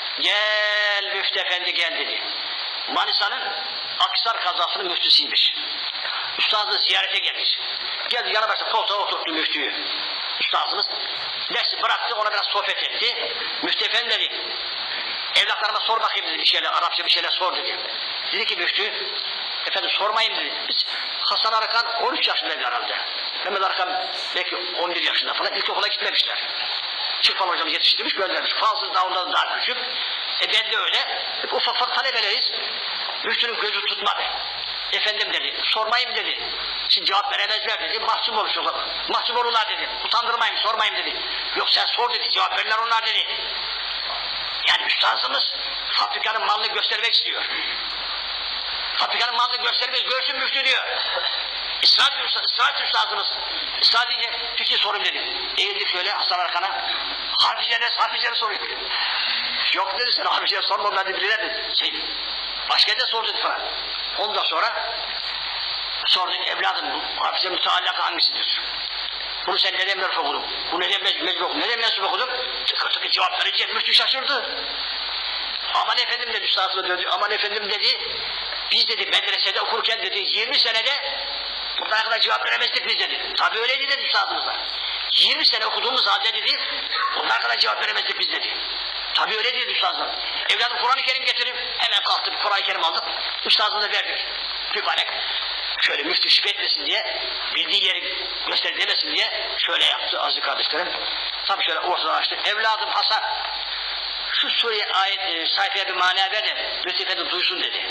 Gel Müftü Efendi gel dedi. Manisa'nın Akhisar kazasının müftüsüymüş. Üstazı ziyarete gelmiş. Geldi yana başta koltuğa oturttu müftüyü. Üstazımız dersi bıraktı, ona biraz sohbet etti. Müftü Efendi dedi, evlatlarıma sor bakayım dedi, bir şeyler, Arapça bir şeyler sor dedi. Dedi ki müftü, efendim sormayayım dedi. Biz Hasan Arkan on üç yaşındaydı herhalde. Mehmet Arkan belki on bir yaşında falan, ilkokula gitmemişler. Çıkmalı hocamız yetiştirmiş, göndermiş. Fazıl da ondan daha küçük. E ben de öyle. Ufak ufak talebeleriz. Müftünün gözü tutmadı. Efendim dedi, sormayayım dedi. Şimdi cevap veremezler dedi, mahcup olurlar. Mahcup olurlar dedi. Utandırmayayım, sormayayım dedi. Yok sen sor dedi, cevap verirler onlar dedi. Yani üstazımız fabrikanın malını göstermek istiyor. Fabrikanın malını göstermek, görsün müftü diyor. İsrail üstad, İsrail üstadımız. İsrail deyince fikir sorayım dedi. Eğildi şöyle Hasan Arkan'a. Harficiler, harficileri soruyor. Yok dedi, sen harficileri sorma, onlar birbirine dedi. Şey, başka yerde sor dedi falan. Ondan sonra sorduk, evladım bu hafize müteallaka hangisidir? Bunu sen neden mecbur okudun? Bu neden mecbur okudun? Neden mecbur okudun? Tıkır tıkır cevap verince müftü şaşırdı. Aman efendim dedi, üstadına döndü. Aman efendim dedi, biz dedi medresede okurken dedi yirmi senede bunlara kadar cevap veremezdik biz dedi. Tabii öyleydi dedi üstadımızla. yirmi sene okuduğumuz halde dedi, bunlara kadar cevap veremezdik biz dedi. Tabii öyle dedi üstadımız. Evladım Kur'an-ı Kerim getirin. Hemen kalktık, Kur'an-ı Kerim aldık. Üstadımıza verdik. Mübarek. Şöyle müftü şüphe etmesin diye, bildiği yeri göster demesin diye şöyle yaptı aziz kardeşlerim. Tam şöyle ortadan açtı. Evladım Hasan, şu sureye ayet, e, sayfaya bir mana ver de Müftü Efendi duysun dedi.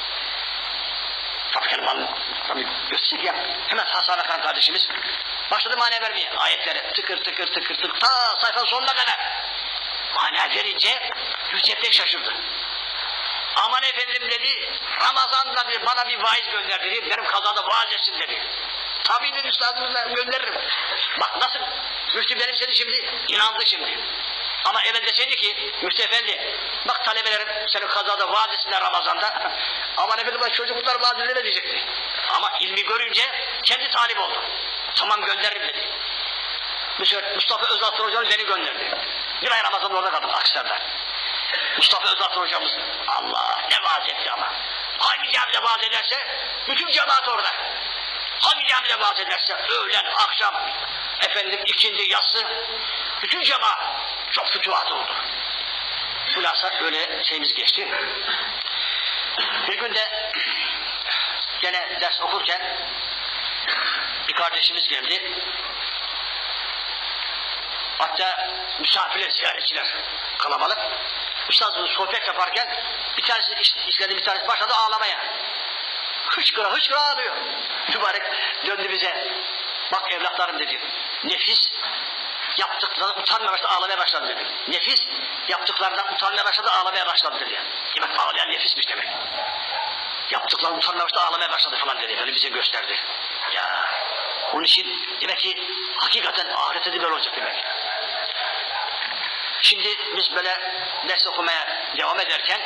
Tabii kelim tabii gösterecek ya. Hemen Hasan Akan kardeşimiz başladı mana vermeye. Ayetleri tıkır tıkır tıkır tıkır ta sayfanın sonuna kadar. Mana verince Hüccet'ten şaşırdı. Aman efendim dedi, Ramazan'da dedi, bana bir vaiz gönder dedi, benim kazada vaaz etsin dedi. Tabii dedi üstadımızla gönderirim. Bak nasıl, Müftü benim seni şimdi, inandı şimdi. Ama evvel deseydi ki, Müftü Efendi, bak talebelerim senin kazada vaaz etsinler Ramazan'da. Aman efendim bak çocuklar vaaz edemez diyecekti. Ama ilmi görünce kendi talip oldu. Tamam gönderirim dedi. Mustafa Özaltın hocamız beni gönderdi. Bir ay Ramazan'da orada kaldım Akhisar'da. Mustafa Özaltın hocamız Allah ne vaaz etti ama. Hangi camide vaaz ederse bütün cemaat orada. Hangi camide vaaz ederse öğlen, akşam, efendim ikindi, yatsı bütün cemaat çok fütuhat oldu. Hulasa öyle şeyimiz geçti. Bir gün de gene ders okurken bir kardeşimiz geldi. Hatta misafirler, ziyaretçiler kalabalık. Üstadımız sohbet yaparken bir tanesi işledi, bir tanesi başladı ağlamaya. Hıçkıra hıçkıra ağlıyor. Mübarek döndü bize. Bak evlatlarım dedi. Nefis yaptıklarından utanmaya başladı, ağlamaya başladı dedi. Nefis yaptıklarından utanmaya başladı, ağlamaya başladı dedi. Demek ağlayan nefismiş demek. Yaptıklarından utanmaya başladı, ağlamaya başladı falan dedi. Böyle bize gösterdi. Ya onun için demek ki hakikaten ahirette de böyle olacak demek. Şimdi biz böyle ders okumaya devam ederken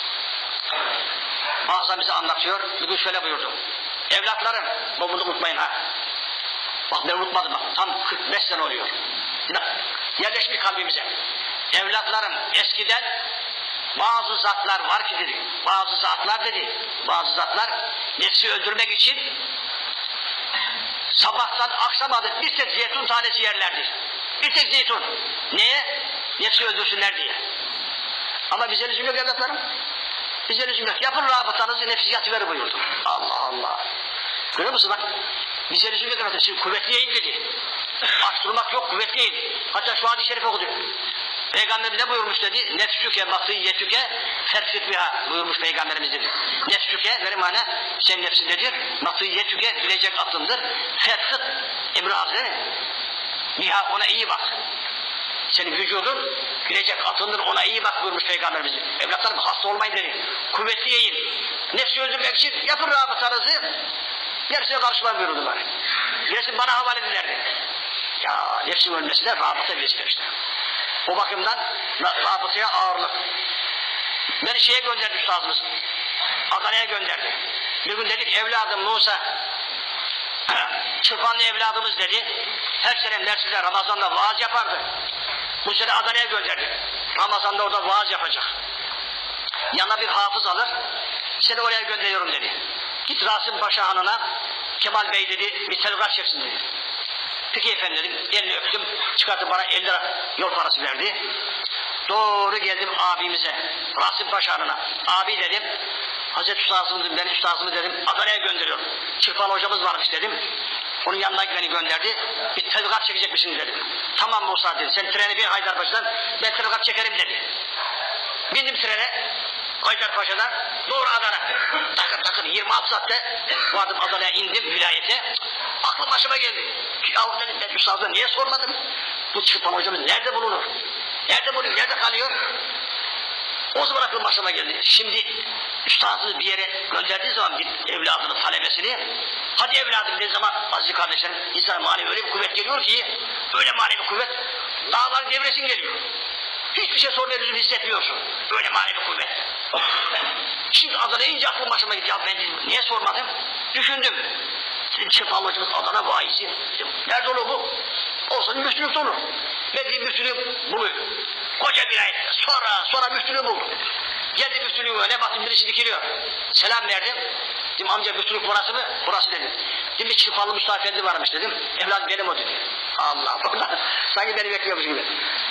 bazen bize anlatıyor. Bugün şöyle buyurdu. Evlatlarım, bunu unutmayın ha. Bak ben unutmadım bak. Tam kırk beş sene oluyor. Bak, yerleşmiş kalbimize. Evlatlarım eskiden bazı zatlar var ki dedi. Bazı zatlar dedi. Bazı zatlar nefsi öldürmek için sabahtan akşama bir tek zeytun tanesi yerlerdi. Bir tek zeytun. Niye? Nefsi öldürsünler diye. Ama bize lüzum yok evlatlarım. Bize lüzum yok. Yapın rabıtanızı nefsiyatı ver buyurdu. Allah Allah. Görüyor musun bak? Bize lüzum yok evlatlarım. Şimdi kuvvetleyin dedi. Aç durmak yok, kuvvetleyin. Hatta şu hadis-i şerif okudu. Peygamberimiz ne buyurmuş dedi? Nefsüke, matiyetüke, ferfik biha buyurmuş Peygamberimiz dedi. Nefsüke, verim mana, sen nefsindedir. Matiyetüke, bilecek aklındır. Ferfik, emri az değil mi? Biha, ona iyi bak. Senin vücudun, bilecek aklındır, ona iyi bak buyurmuş Peygamberimiz. Evlatlarım hasta olmayın dedi. Kuvvetli yiyin. Nefsi öldürmek için yapın rabıtanızı. Gerisine karışmayın buyurdu bana. Gerisini bana havale ederdi. Ya nefsin ölmesine rabıta verirler işte. O bakımdan rabıtaya ağırlık. Beni şeye gönderdi üstadımız. Adana'ya gönderdi. Bir gün dedik evladım Musa, Çırpanlı evladımız dedi. Her sene Mersin'de Ramazan'da vaaz yapardı. Bu sene Adana'ya gönderdik. Ramazan'da orada vaaz yapacak. Yanına bir hafız alır. Seni oraya gönderiyorum dedi. Git Rasim Paşa Hanı'na, Kemal Bey dedi, bir telgraf çeksin dedi. Peki efendim dedim, elini öptüm, çıkarttı bana elli lira yol parası verdi. Doğru geldim abimize, Rasim Paşa Hanı'na. Abi dedim, Hazreti Üstazımız, benim üstazımı dedim, Adana'ya gönderiyorum. Çırpan hocamız varmış dedim. Onun yanına beni gönderdi. Bir telgraf çekecek misin dedim. Tamam Musa dedi, sen treni bin Haydarpaşa'dan, ben telgraf çekerim dedi. Bindim trene, Haydarpaşa'dan doğru Adana. Takır takır yirmi altı saatte vardım Adana'ya, indim vilayete. Aklım başıma geldi. Yahu dedim, ben üstadım niye sormadım? Bu Çırpan hocamız nerede bulunur? Nerede bulunuyor? Nerede kalıyor? O zaman aklım başıma geldi. Şimdi üstadını bir yere gönderdiği zaman bir evladının talebesini, hadi evladım dediği zaman aziz kardeşlerim, insan manevi öyle bir kuvvet geliyor ki, öyle manevi kuvvet dağların devresin geliyor. Hiçbir şey sormaya lüzum hissetmiyorsun. Öyle manevi kuvvet. Şimdi Adana'ya ince aklım başıma gitti. Ya ben dedim, niye sormadım? Düşündüm. Dedim Çırpan hocamız Adana vaizi. Dedim, nerede olur bu? Olsun müftülükte olur. Ben dedim müftülüğü buluyor. Koca vilayette. Sonra sonra müftülüğü buldum. Geldim müftülüğün önüne baktım birisi dikiliyor. Selam verdim. Dedim amca müftülük burası mı? Burası dedim. Dedim bir Çırpanlı Mustafa Efendi varmış dedim. Evladım benim o dedi. Allah Allah. Sanki beni bekliyormuş gibi.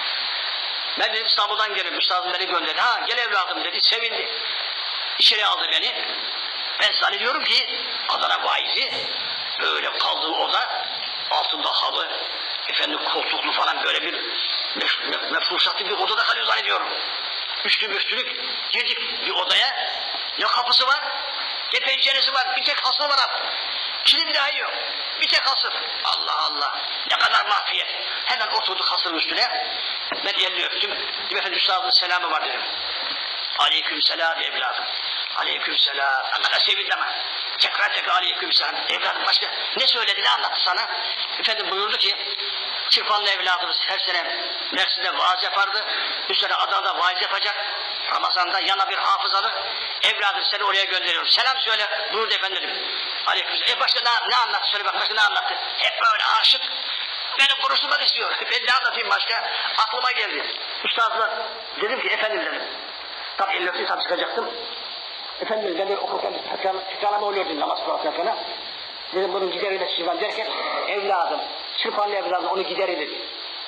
Ben dedim İstanbul'dan geliyorum. Üstadım beni gönderdi. Ha gel evladım dedi. Sevindi. İçeri aldı beni. Ben zannediyorum ki Adana vaizi böyle kaldığı oda, altında halı, efendim koltuklu falan böyle bir mefruşatlı bir odada kalıyor zannediyorum. Üçlü müftülük girdik bir odaya. Ne kapısı var, ne penceresi var, bir tek hasır var artık. Kilim dahi yok. Bir tek hasır. Allah Allah. Ne kadar mahfiyet. Hemen oturduk hasırın üstüne. Ben elini öptüm. Dedim efendim üstadın selamı var dedim. Aleyküm selam evladım. Aleyküm selam. Ne kadar sevindi ama. Tekrar tekrar aleyküm selam. Evladım başka ne söyledi, ne anlattı sana? Efendim buyurdu ki Çırpanlı evladımız her sene Mersin'de vaaz yapardı. Bu sene Adana'da vaaz yapacak. Ramazan'da yana bir hafız alır. Evladım seni oraya gönderiyorum. Selam söyle. Buyurdu efendim dedim. Aleykümselam. E başka ne, ne anlattı? Söyle bak başka ne anlattı? Hep böyle aşık. Beni konuşturmak istiyor. Ben ne anlatayım başka? Aklıma geldi. Üstadına dedim ki efendim dedim. Tam elli öptü tam çıkacaktım. Efendim ben de okurken tekrarlama oluyordum namaz kılarken. Dedim bunun giderine şivan derken evladım, Çırpanlı evladım onu giderir dedi.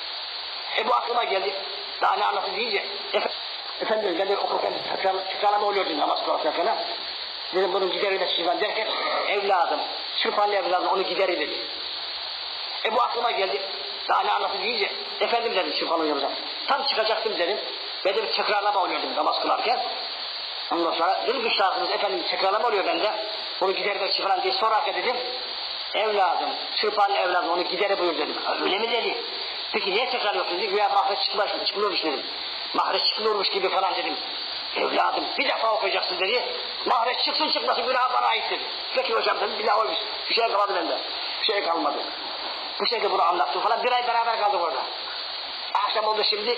E bu aklıma geldi. Daha ne anlatı deyince efendim ben de okurken tekrarlama oluyordum namaz kılarken. Dedim bunun giderine şivan derken evladım, Çırpanlı evladım onu giderir dedi. E bu aklıma geldi. Daha ne anlatı deyince efendim dedim Çırpanlı hocamıza. Tam çıkacaktım dedim. Ben de bir tekrarlama oluyordum namaz kılarken. Ondan sonra dedim üstadımız efendim tekrarlama oluyor bende. Bunu gidermek için falan diye sorarken dedim. Evladım, Çırpanlı evladım onu gideri buyur dedim. Öyle mi dedi? Peki niye tekrarlıyorsun dedi. Güya mahreç çıkmış, çıkmıyormuş dedim. Mahreç çıkmıyormuş gibi falan dedim. Evladım bir defa okuyacaksın dedi. Mahreç çıksın çıkmasın günah bana ait dedi. Peki hocam dedim bir daha olmuş. Bir şey kalmadı bende. Bir şey kalmadı. Bu şekilde bunu anlattım falan. Bir ay beraber kaldık orada. Akşam oldu şimdi.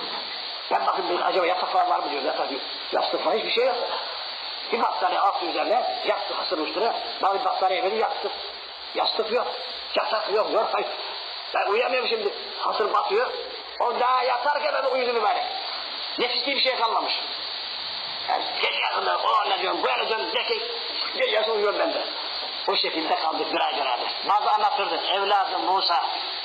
Ben bakın dedim, acaba yatak falan var mı diyor. Yatak yok. Yastık falan hiçbir şey yok. Bir battaniye altı üzerine yastık hasırın üstüne. Bana bir battaniye verin yastık. Yastık yok. Yatak yok. Yok. Hayır. Ben uyuyamıyorum şimdi. Hasır batıyor. O daha yatarken ben uyudum böyle. Nefisli bir şey kalmamış. Yani gece yakında o anlayacağım, bu anlayacağım. Zeki gece yarısı uyuyorum ben de. O şekilde kaldık bir ay beraber. Bazı anlatırdı. Evladım Musa.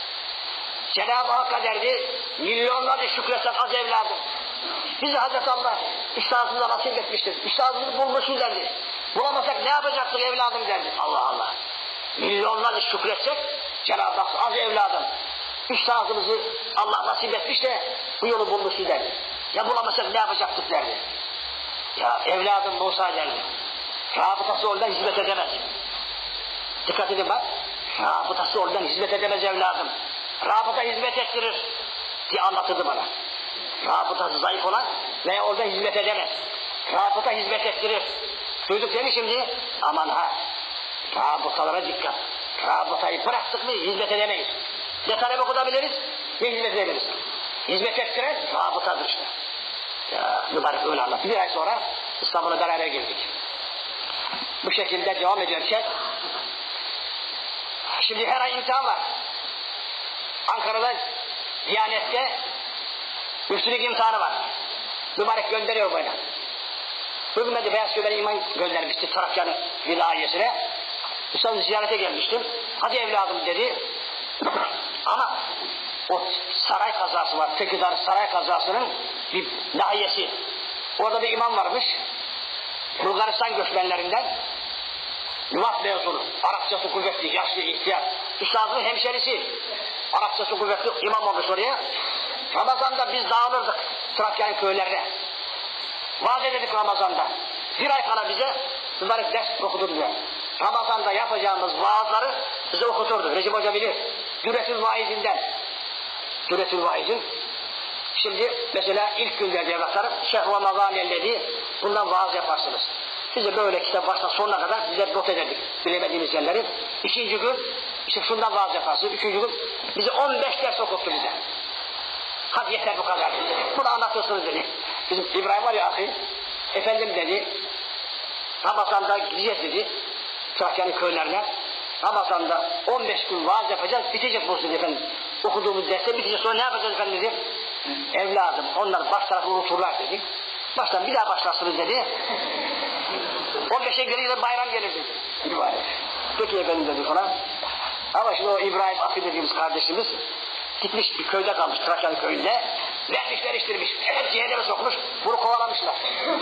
Cenab-ı Hakk'a derdi, milyonlarca şükretsek az evladım. Bizi Hazreti Allah üstadımıza nasip etmiştir. Üstadımızı bulmuşuz derdi. Bulamasak ne yapacaktık evladım derdi. Allah Allah. Milyonlarca şükretsek Cenab-ı Hak az evladım. Üstadımızı Allah nasip etmiş de bu yolu bulmuşuz derdi. Ya bulamasak ne yapacaktık derdi. Ya evladım Musa derdi. Rabıtası oradan hizmet edemez. Dikkat edin bak. Rabıtası oradan hizmet edemez evladım. Rabıta hizmet ettirir diye anlatırdı bana. Rabıtası zayıf olan veya orada hizmet edemez. Rabıta hizmet ettirir. Duyduk değil mi şimdi? Aman ha. Rabıtalara dikkat. Rabıtayı bıraktık mı hizmet edemeyiz. Ne talep okutabiliriz ne hizmet edebiliriz. Hizmet ettiren rabıtadır işte. Ya, mübarek öyle anlattı. Bir ay sonra İstanbul'a beraber girdik. Bu şekilde devam ederken şimdi her ay imtihan var. Ankara'da Diyanet'te müftülük imtihanı var. Mübarek gönderiyor böyle. Bugün ben de Beyaz Köy'den iman göndermişti Trakya'nın vilayesine. Üstad'ı ziyarete gelmiştim. Hadi evladım dedi. Ama o saray kazası var. Tekirdağ saray kazasının bir nahiyesi. Orada bir imam varmış. Bulgaristan göçmenlerinden. Yuvat mezunu. Arapçası kuvvetli, yaşlı, ihtiyar. Üstadın hemşerisi. Arapçası kuvvetli imam olmuş oraya. Ramazan'da biz dağılırdık Trakya'nın köylerine. Vaaz ededik Ramazan'da. Bir ay kala bize mübarek ders okuturdu. Ramazan'da yapacağımız vaazları bize okuturdu. Recep Hoca bilir. Düretül Vaiz'inden. Düretül Vaiz'in. Şimdi mesela ilk günlerde evlatlarım Şeyh Ramazan elledi. Bundan vaaz yaparsınız. Bize böyle kitap baştan sonuna kadar bize not ederdik. Bilemediğimiz yerleri. İkinci gün işte şundan vaaz yaparsınız. Üçüncü gün bize on beş ders okuttu bize. Hadi yeter bu kadar. Bunu anlatırsınız dedi. Bizim İbrahim var ya ahi. Efendim dedi. Ramazan'da gideceğiz dedi. Trakya'nın köylerine. Ramazan'da on beş gün vaaz yapacağız. Bitecek bu dedi efendim. Okuduğumuz derste bitecek. Sonra ne yapacağız efendim dedi. Evladım onlar baş tarafı unuturlar dedi. Baştan bir daha başlarsınız dedi. on beşe gelince bayram gelir dedi. Peki efendim dedi falan. Ama şimdi o İbrahim Afi dediğimiz kardeşimiz gitmiş bir köyde kalmış Trakya'nın köyünde. Vermiş veriştirmiş. Hep cehenneme sokmuş. Bunu kovalamışlar.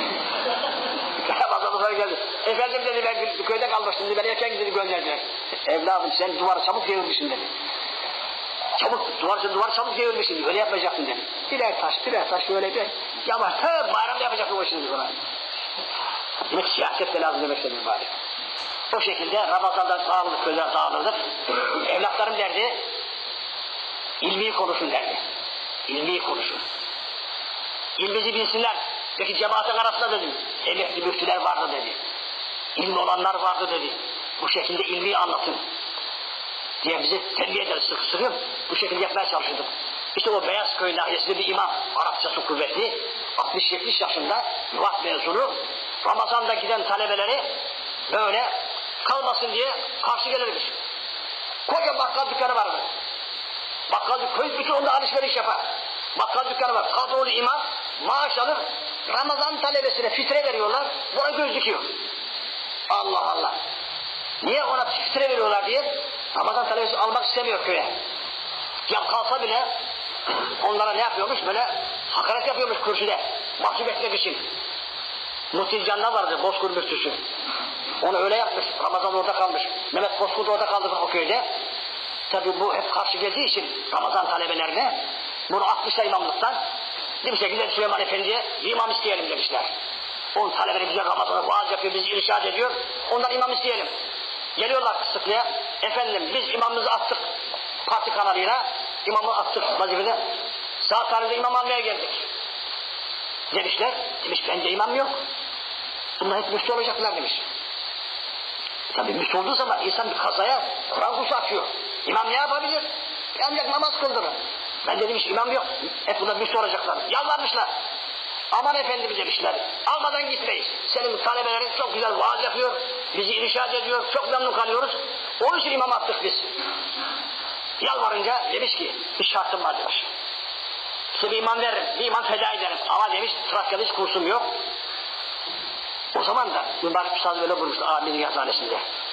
Ramazan'da sonra geldi. Efendim dedi ben köyde kalmıştım dedi. Beni erken dedi gönderdiler. Evladım sen duvarı çabuk devirmişsin dedi. Çabuk duvar, duvar çabuk devirmişsin dedi. Öyle yapacaktın dedi. Birer taş birer taş böyle bir yavaş tabi bayramda yapacaktın o şimdi buna. Demek siyaset de lazım demek istediğim bari. O şekilde Ramazan'da dağılırdık, köyler dağılırdık. Evlatlarım derdi, ilmi konuşun derdi. İlmi konuşun. İlmizi bilsinler. Peki cemaatin arasında dedim, emekli müftüler vardı dedi. İlmi olanlar vardı dedi. Bu şekilde ilmi anlatın. Diye bize terbiye ederiz sıkı sıkı. Bu şekilde yapmaya çalışırdık. İşte o Beyazköy nahiyesinde bir imam, Arapçası kuvvetli, altmış yetmiş yaşında, yuvat mezunu, Ramazan'da giden talebeleri böyle kalmasın diye karşı gelirmiş. Koca bakkal dükkanı vardı. Bakkal dükkanı, bütün onda alışveriş yapar. Bakkal dükkanı var, kadrolu imam, maaş alır, Ramazan talebesine fitre veriyorlar, buna göz dikiyor. Allah Allah! Niye ona fitre veriyorlar diye? Ramazan talebesi almak istemiyor köye. Ya kalsa bile onlara ne yapıyormuş? Böyle hakaret yapıyormuş kürsüde. Mahcup etmek için. Muhtil Can'da vardı Bozkurt müftüsü. Onu öyle yapmış. Ramazan orada kalmış. Mehmet Bozkurt orada kaldı o köyde. Tabi bu hep karşı geldiği için Ramazan talebelerine bunu atmışlar imamlıktan. Demişler gidelim Süleyman Efendi'ye imam isteyelim demişler. Onun talebeleri bize Ramazan'a vaaz yapıyor, bizi irşad ediyor. Ondan imam isteyelim. Geliyorlar kısıklığa. Efendim biz imamımızı attık parti kanalıyla. İmamı attık vazifede. Saat tarihinde imam almaya geldik. Demişler. Demiş bende imam yok. Bunlar hep müftü olacaklar demiş. Tabii müftü olduğu zaman insan bir kazaya Kur'an kursu açıyor. İmam ne yapabilir? Ancak namaz kıldırır. Ben de demiş imam yok. Hep bunlar müftü olacaklar. Yalvarmışlar. Aman efendim demişler. Almadan gitmeyiz. Senin talebelerin çok güzel vaaz yapıyor. Bizi irşad ediyor. Çok memnun kalıyoruz. Onun için imam attık biz. Yalvarınca demiş ki bir şartım var demiş. Size bir imam veririm. Bir imam feda ederim. Ama demiş Trakya'da hiç kursum yok. O zaman da mübarek üstad böyle buyurmuştu abinin yazıhanesinde.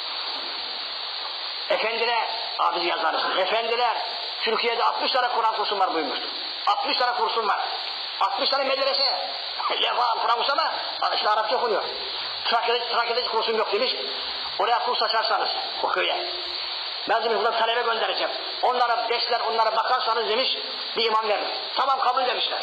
Efendiler, abinin yazıhanesinde. Efendiler, Türkiye'de altmış tane Kur'an kursum var buyurmuştu. altmış tane kursum var. altmış tane medrese. Levha Kur'an kursu ama işte Arapça okunuyor. Trakya'da, Trakya'da hiç kursum yok demiş. Oraya kurs açarsanız o köye. Ben demiş buradan talebe göndereceğim. Onlara dersler, onlara bakarsanız demiş bir imam verir. Tamam kabul demişler.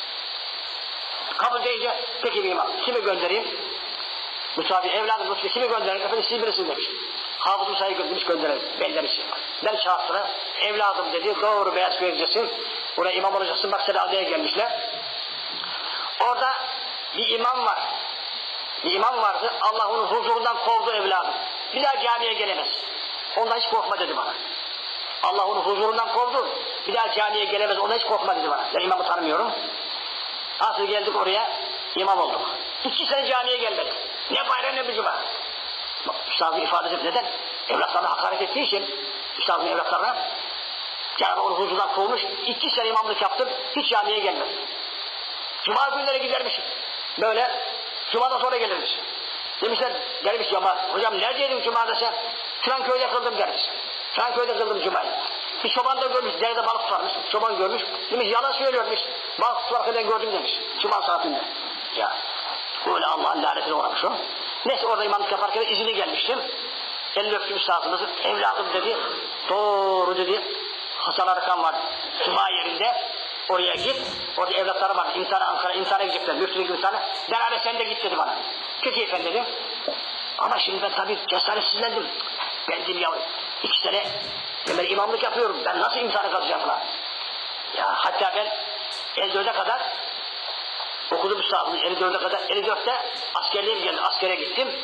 Kabul deyince peki bir imam. Kimi göndereyim? Musabi evladım lütfen kimi gönderin? Efendim siz birisiniz demiş. Hafız Musa'yı göndermiş gönderelim. Ben demiş. Ben çağırttıra evladım dedi. Doğru Beyazköy'e gideceksin. Oraya imam olacaksın. Bak seni adaya gelmişler. Orada bir imam var. Bir imam vardı. Allah onu huzurundan kovdu evladım. Bir daha camiye gelemez. Ondan hiç korkma dedi bana. Allah onu huzurundan kovdu. Bir daha camiye gelemez. Ondan hiç korkma dedi bana. Ben imamı tanımıyorum. Nasıl geldik oraya? İmam olduk. İki sene camiye gelmedik. Ne bayram ne bir cuma. Bak üstadın ifadesi neden? Evlatlarına hakaret ettiği için üstadın evlatlarına Cenab-ı Hak onu huzurdan kovmuş. İki sene imamlık yaptım. Hiç camiye gelmedim. Cuma günleri gidermiş. Böyle cumadan sonra gelirmiş. Demişler gelmiş cuma. Hocam neredeydin cumada sen? Filan köyde kıldım dermiş. Filan köyde kıldım cumayı. Bir çoban da görmüş, derede balık tutarmış. Çoban görmüş, demiş yalan söylüyormuş. Balık tutarken ben gördüm demiş. Cuma saatinde. Ya, öyle Allah'ın lanetine uğramış o. Neyse orada imamlık yaparken izini gelmiştim. Elini öptüm üstadımızı. Evladım dedi, doğru dedi. Hasan Arıkan var, Cuma yerinde. Oraya git, orada evlatları var. İmtihana, Ankara imtihana gidecekler. Müftülük imtihanı. Beraber sen de git dedi bana. Peki efendim dedim. Ama şimdi ben tabii cesaretsizlendim. Ben dedim ya, iki sene ben imamlık yapıyorum. Ben nasıl imtihana kalacağım falan. Ya hatta ben elli dörde kadar okudum üstadımı. elli dörde kadar. elli dörtte askerliğim geldi. Askere gittim.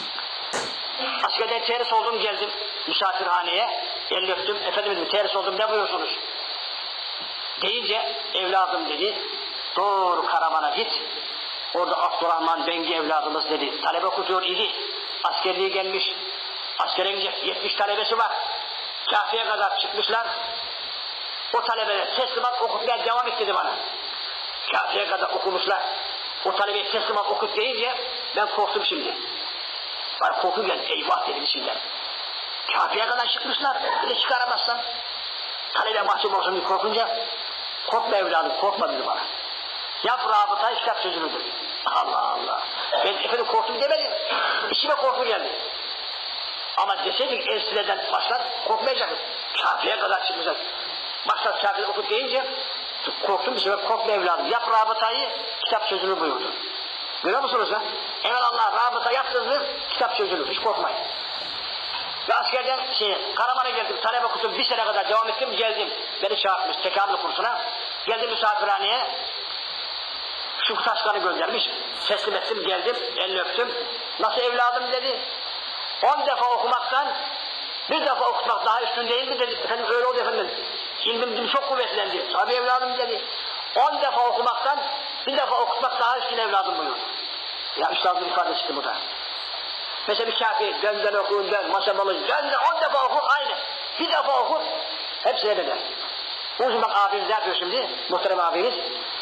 Askerden terhis oldum geldim misafirhaneye. Elini öptüm. Efendim dedim terhis oldum ne buyursunuz? Deyince evladım dedi. Doğru Karaman'a git. Orada Abdurrahman Bengi evladımız dedi. Talebe okutuyor idi. Askerliğe gelmiş. Askere gidecek. yetmiş talebesi var. Kafiye kadar çıkmışlar. O talebeler teslimat okutmaya devam et dedi bana. Kafiye kadar okumuşlar. O talebeyi teslimat okut deyince ben korktum şimdi. Bana korku geldi. Eyvah dedim içinden. Kafiye kadar çıkmışlar. Bir de çıkaramazsam. Talebe mahcup olsun diye korkunca korkma evladım korkma dedi bana. Yap rabıtayı kitap sözünü dedi. Allah Allah. Ben efendim korktum demedim. İçime korku geldi. Ama deseydik Elsile'den başlar korkmayacak. Kafiye kadar çıkacak. Başlar kafiye okut deyince korktum bir sefer korkma evladım. Yap rabıtayı kitap sözünü buyurdu. Görüyor musunuz ha? Evet Allah rabıta yaptırdı kitap sözünü. Hiç korkmayın. Ve askerden şey, Karaman'a geldim. Talebe okudum. Bir sene kadar devam ettim. Geldim. Beni çağırmış tekamül kursuna. Geldim misafirhaneye. Şu taşları göndermiş. Teslim ettim. Geldim. Elini öptüm. Nasıl evladım dedi. On defa okumaktan bir defa okumak daha üstün değil mi dedi. Efendim öyle oldu efendim. İlmim çok kuvvetlendi. Tabii evladım dedi. On defa okumaktan bir defa okutmak daha üstün evladım buyurdu. Ya üstadın ifadesi çıktı burada. Mesela bir kafi dön dön okuyun dön maşallah dön de on defa oku aynı. Bir defa oku hepsine de der. O zaman bak abimiz ne yapıyor şimdi? Muhterem abimiz.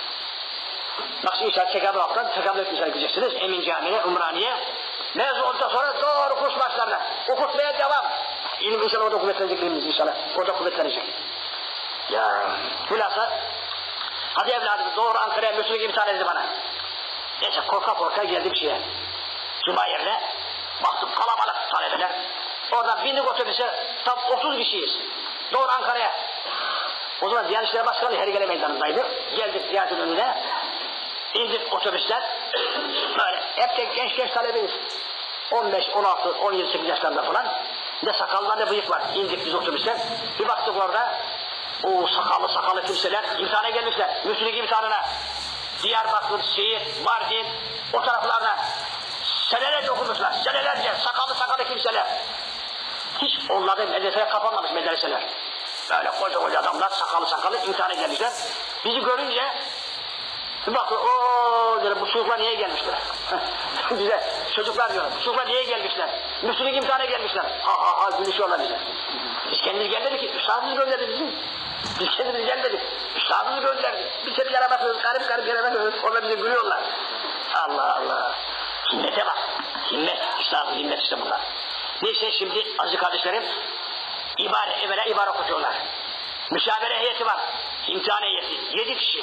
Bak şimdi inşallah tekabül alttan tekabül etmişler gideceksiniz. Emin Camii'ne, Umraniye. Mezun olduktan sonra doğru kurs başlarına. Okutmaya devam. İlim inşallah orada kuvvetlenecek ilmimiz inşallah. Orada kuvvetlenecek. Ya hülasa hadi evladım doğru Ankara'ya müftülük imtihan edildi bana. Neyse korka korka geldim şeye. Cuma yerine baktım kalabalık talebeler. Oradan bindik otobüse tam otuz kişiyiz. Doğru Ankara'ya. O zaman Diyanet İşleri Başkanı Hergele Meydanı'ndaydı. Geldik Diyanet'in önüne. İndik otobüsler. Böyle hep de genç genç talebeyiz. on beş, on altı, on yedi, sekiz yaşlarında falan. Ne sakallar ne bıyık var. İndik biz otobüsten. Bir baktık orada. O sakallı sakallı kimseler imtihana gelmişler. Müftülük imtihanına. Diyarbakır, Siirt, Mardin o taraflarına. Senelerce okumuşlar. Senelerce sakallı sakallı kimseler. Hiç onların medreseler kapanmamış medreseler. Böyle koca koca adamlar sakallı sakallı imtihana gelmişler. Bizi görünce bir bakıyor, ooo diyorum, bu çocuklar niye gelmişler? Bize çocuklar diyorum, bu çocuklar niye gelmişler? Müftülük imtihana gelmişler. Ha ha ha gülüşüyorlar bize. Biz kendimiz gelmedik ki, üstadımız gönderdi bizi. Biz kendimiz gelmedik, üstadımız gönderdi. Bir kere yere bakıyoruz, garip garip yere bakıyoruz, orada bize gülüyorlar. Allah Allah. Himmete bak, himmet, üstadımız himmet işte bunlar. Neyse şimdi aziz kardeşlerim, ibare, evvela ibare okutuyorlar. Müşavere heyeti var, imtihan heyeti, yedi kişi.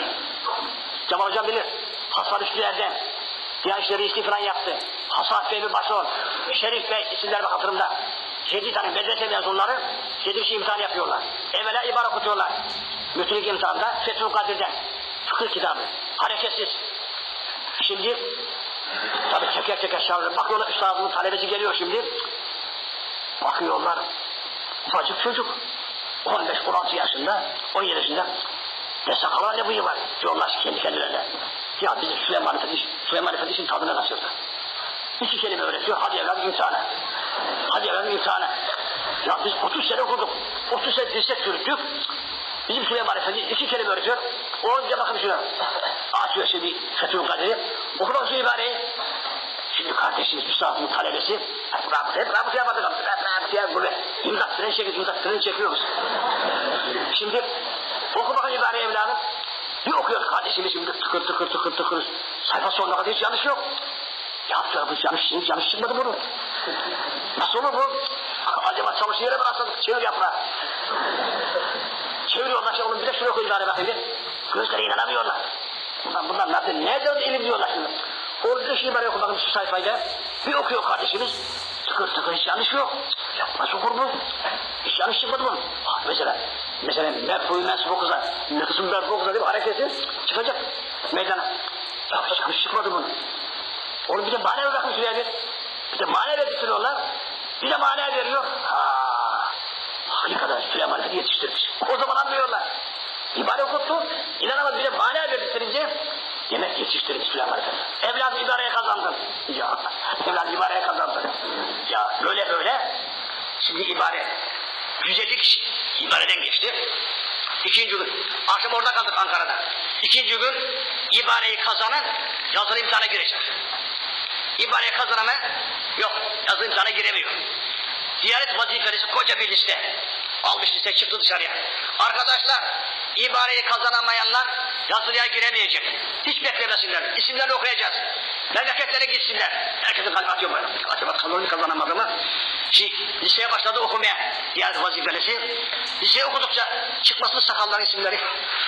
Cemal Hocam bilir, Hasan Üstüler'den, Diyanet İşleri Reisliği falan yaptı. Hasan Bey bir başrol, Şerif Bey isimler bak hatırımda. Yedi tane medrese mezunları, yedi kişi imtihan yapıyorlar. Evvela ibare okutuyorlar. Müftülük imtihanında, Fethül Kadir'den, fıkıh kitabı, hareketsiz. Şimdi, tabi teker teker çağırıyor, bakıyorlar üstadımın talebesi geliyor şimdi. Bakıyorlar, ufacık çocuk, on beş on altı yaşında, on yedi yaşında, ne sakalar ne bıyığı var diyorlar kendi kendilerine. Ya bizim Süleyman Efendi, Süleyman Efendi işin tadına kaçırdı. İki kelime öğretiyor, hadi evladım imtihana. Hadi evladım imtihana. Ya biz otuz sene okuduk, otuz sene dirsek çürüttük. Bizim Süleyman Efendi iki kelime öğretiyor. Onca bakın şuna. Açıyor şimdi Fethül Kadir'i. Oku bakın şu ibareyi. Şimdi kardeşimiz üstadının talebesi. Hep rabıta, hep rabıta yapmadık. Hep rabıta yapmadık. İmdat freni çekiyor, imdat freni çekiyoruz. Şimdi oku bakın ibareyi evladım. Bir okuyor kardeşimiz şimdi tıkır tıkır tıkır tıkır. Sayfa sonuna kadar hiç yanlış yok. Ya bu yanlış, hiç yanlış çıkmadı bunu. Nasıl olur bu? Acaba çalışı yere mi rastladık? Çevir yaprağı. Çeviriyorlar ki oğlum bir de şunu oku ibare bakayım. Gözlere inanamıyorlar. Bunlar, bunlar nerede, nerede ilim diyorlar şimdi. O bir de şu ibare oku bakayım şu sayfayla. Bir okuyor kardeşimiz. Tıkır tıkır hiç yanlış yok. Ya nasıl okur bu? Hiç yanlış çıkmadı mı? Ah, mesela, mesela merfuyu mensubu kıza, ne kısım merfubu kıza değil mi? Hareketsiz çıkacak meydana. Ya hiç yanlış çıkmadı mı? Oğlum bir de mane bırakın şuraya bir. Bir de mane verdirtiyorlar. Bir de mane veriyor. Haa. Hakikaten Süleyman Efendi yetiştirmiş. O zaman anlıyorlar. İbare okuttu. İnanamadı bir de mane verdirtirince demek yetiştirmiş Süleyman Efendi. Evladı ibareye kazandın. Ya evladı ibareye kazandın. Ya böyle böyle. Şimdi ibare. yüz elli kişi ibareden geçti. İkinci gün. Akşam orada kaldık Ankara'da. İkinci gün ibareyi kazanan yazılı imtihana girecek. İbareyi kazanamayan yok. Yazılı imtihana giremiyor. Diyanet vazifesi koca bir liste. Almış liste çıktı dışarıya. Arkadaşlar ibareyi kazanamayanlar yazılıya giremeyecek. Hiç beklemesinler. İsimlerini okuyacağız. Memleketlere gitsinler. Herkesin kalbi atıyor böyle. Acaba kanunu kazanamadı mı? Şimdi liseye başladı okumaya. Diyanet vazifelisi. Liseye okudukça çıkmasın sakalların isimleri.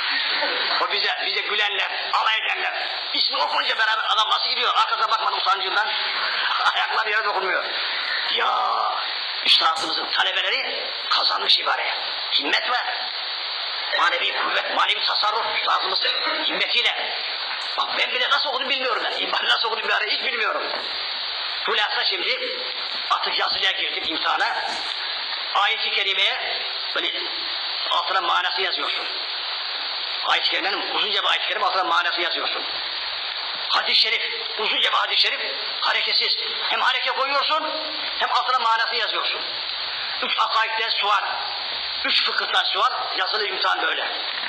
O bize, bize gülenler, alay edenler. İsmi okunca beraber adam nasıl gidiyor? Arkasına bakmadı utancından. Ayakları yere dokunmuyor. Ya üstadımızın talebeleri kazanmış ibareye. Himmet var. Manevi kuvvet, manevi tasarruf üstadımız himmetiyle. Bak ben bile nasıl okudum bilmiyorum ben. İbare nasıl okudum ibareyi hiç bilmiyorum. Hulasa şimdi artık yazılıya girdik imtihana. Ayet-i kerimeye böyle altına manası yazıyorsun. Ayet-i kerimenin uzunca bir ayet-i kerime altına manası yazıyorsun. Hadis-i şerif, uzunca bir hadis-i şerif hareketsiz. Hem hareket koyuyorsun hem altına manası yazıyorsun. Üç akaidden sual, üç fıkıhtan sual, yazılı imtihan böyle.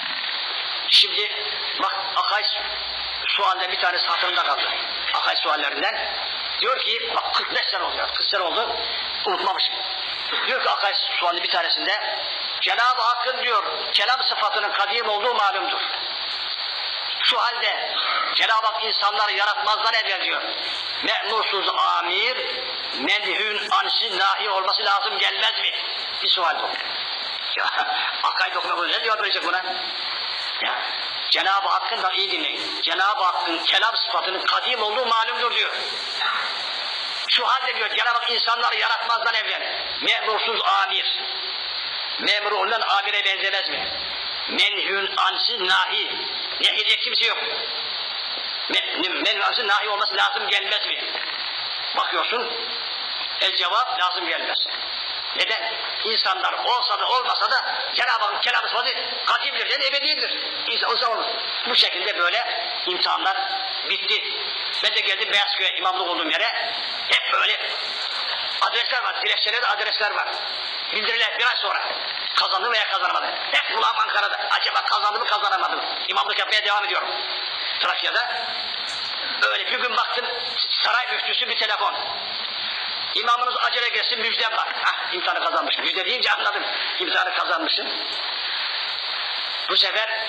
Şimdi bak akaid sualden bir tanesi hatırımda kaldı. Akaid suallerinden. Diyor ki bak kırk beş sene oldu ya, kırk sene oldu unutmamışım. Diyor ki akaid sualinin bir tanesinde Cenab-ı Hakk'ın diyor kelam sıfatının kadim olduğu malumdur. Şu halde Cenab-ı Hak insanları yaratmazdan evvel diyor. Me'mursuz amir, menhün ansi nahi olması lazım gelmez mi? Bir sual bu. Ya akaid okumak ne cevap verecek buna? Ya Cenab-ı Hakk'ın da iyi dinleyin. Cenab-ı Hakk'ın kelam sıfatının kadim olduğu malumdur diyor. Şu halde diyor Cenab-ı Hak insanları yaratmazdan evvel me'mursuz amir, memur olunan amire benzemez mi? Menhün ansi nahi, nehyedecek kimse yok. Menhün ansi nahi olması lazım gelmez mi? Bakıyorsun, el cevap lazım gelmez. Neden? İnsanlar olsa da olmasa da Cenab-ı Hakk'ın kelamı sıfatı kadimdir, yani ebedidir. İnsan olsa olur. Bu şekilde böyle imtihanlar bitti. Ben de geldim Beyazköy'e, imamlık olduğum yere. Hep böyle adresler var, dilekçelerde adresler var. Bildiriler bir ay sonra. Kazandı veya kazanamadı. Hep kulağım Ankara'da. Acaba kazandı mı kazanamadı mı? İmamlık yapmaya devam ediyorum. Trakya'da. Öyle bir gün baktım saray müftüsü bir telefon. İmamınız acele gelsin müjdem var. Hah imtihanı kazanmışım. Müjde deyince anladım. İmtihanı kazanmışım. Bu sefer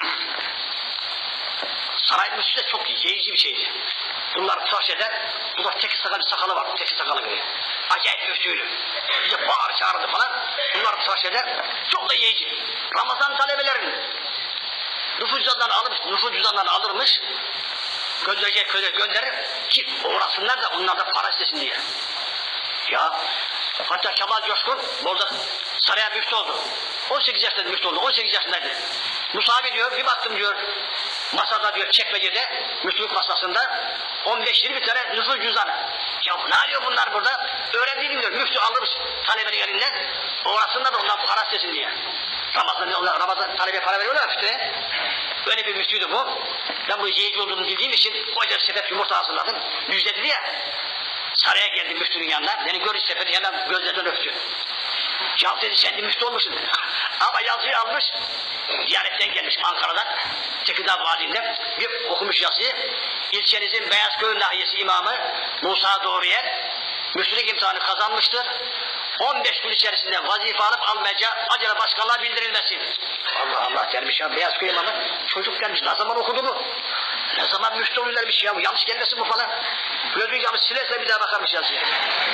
saray müftüsü de çok yeyici bir şeydi. Bunlar tıraş eder. Bu da tek sakal bir sakalı var. Tek sakalı böyle. Acayip müftüydü. Bize bağır çağırdı falan. Bunlar tıraş eder. Çok da yeyici. Ramazan talebelerin nüfus cüzdanlarını alırmış. Nüfus cüzdanlarını alırmış. Gönderecek köye gönderir ki uğrasınlar da onlar da para istesin diye. Ya hatta Kemal Coşkun orada saraya müftü oldu. on sekiz yaşında müftü oldu. on sekiz yaşındaydı. Musavi diyor bir baktım diyor masada diyor çekmecede müftülük masasında on beş yirmi tane nüfus cüzdanı. Ya ne arıyor bunlar burada? Öğrendiğini diyor. Müftü alırmış talebenin elinden. Uğrasınlar da ondan para istesin diye. Ramazan, onlar Ramazan talebe para veriyorlar müftüye. Böyle bir müftüydü bu. Ben bu yiyici olduğunu bildiğim için koca bir sepet yumurta hazırladım. Müjde dedi ya. Saraya geldi müftünün yanına. Beni görünce sepeti hemen gözlerinden öptü. Ya dedi sen de müftü olmuşsun. Ama yazıyı almış. Diyanetten gelmiş Ankara'dan. Tekirdağ Vali'nde bir okumuş yazıyı. İlçenizin Beyazköy nahiyesi imamı Musa Doğruyer müftülük imtihanı kazanmıştır. on beş gün içerisinde vazife alıp almayacağı acele başkanlığa bildirilmesi. Allah Allah dermiş ya Beyazköy imamı. Çocuk gelmiş ne zaman okudu mu? Ne zaman müftü olurlarmış ya yanlış gelmesin bu falan. Gözü yanlış silerse bir daha bakarmış yazıya.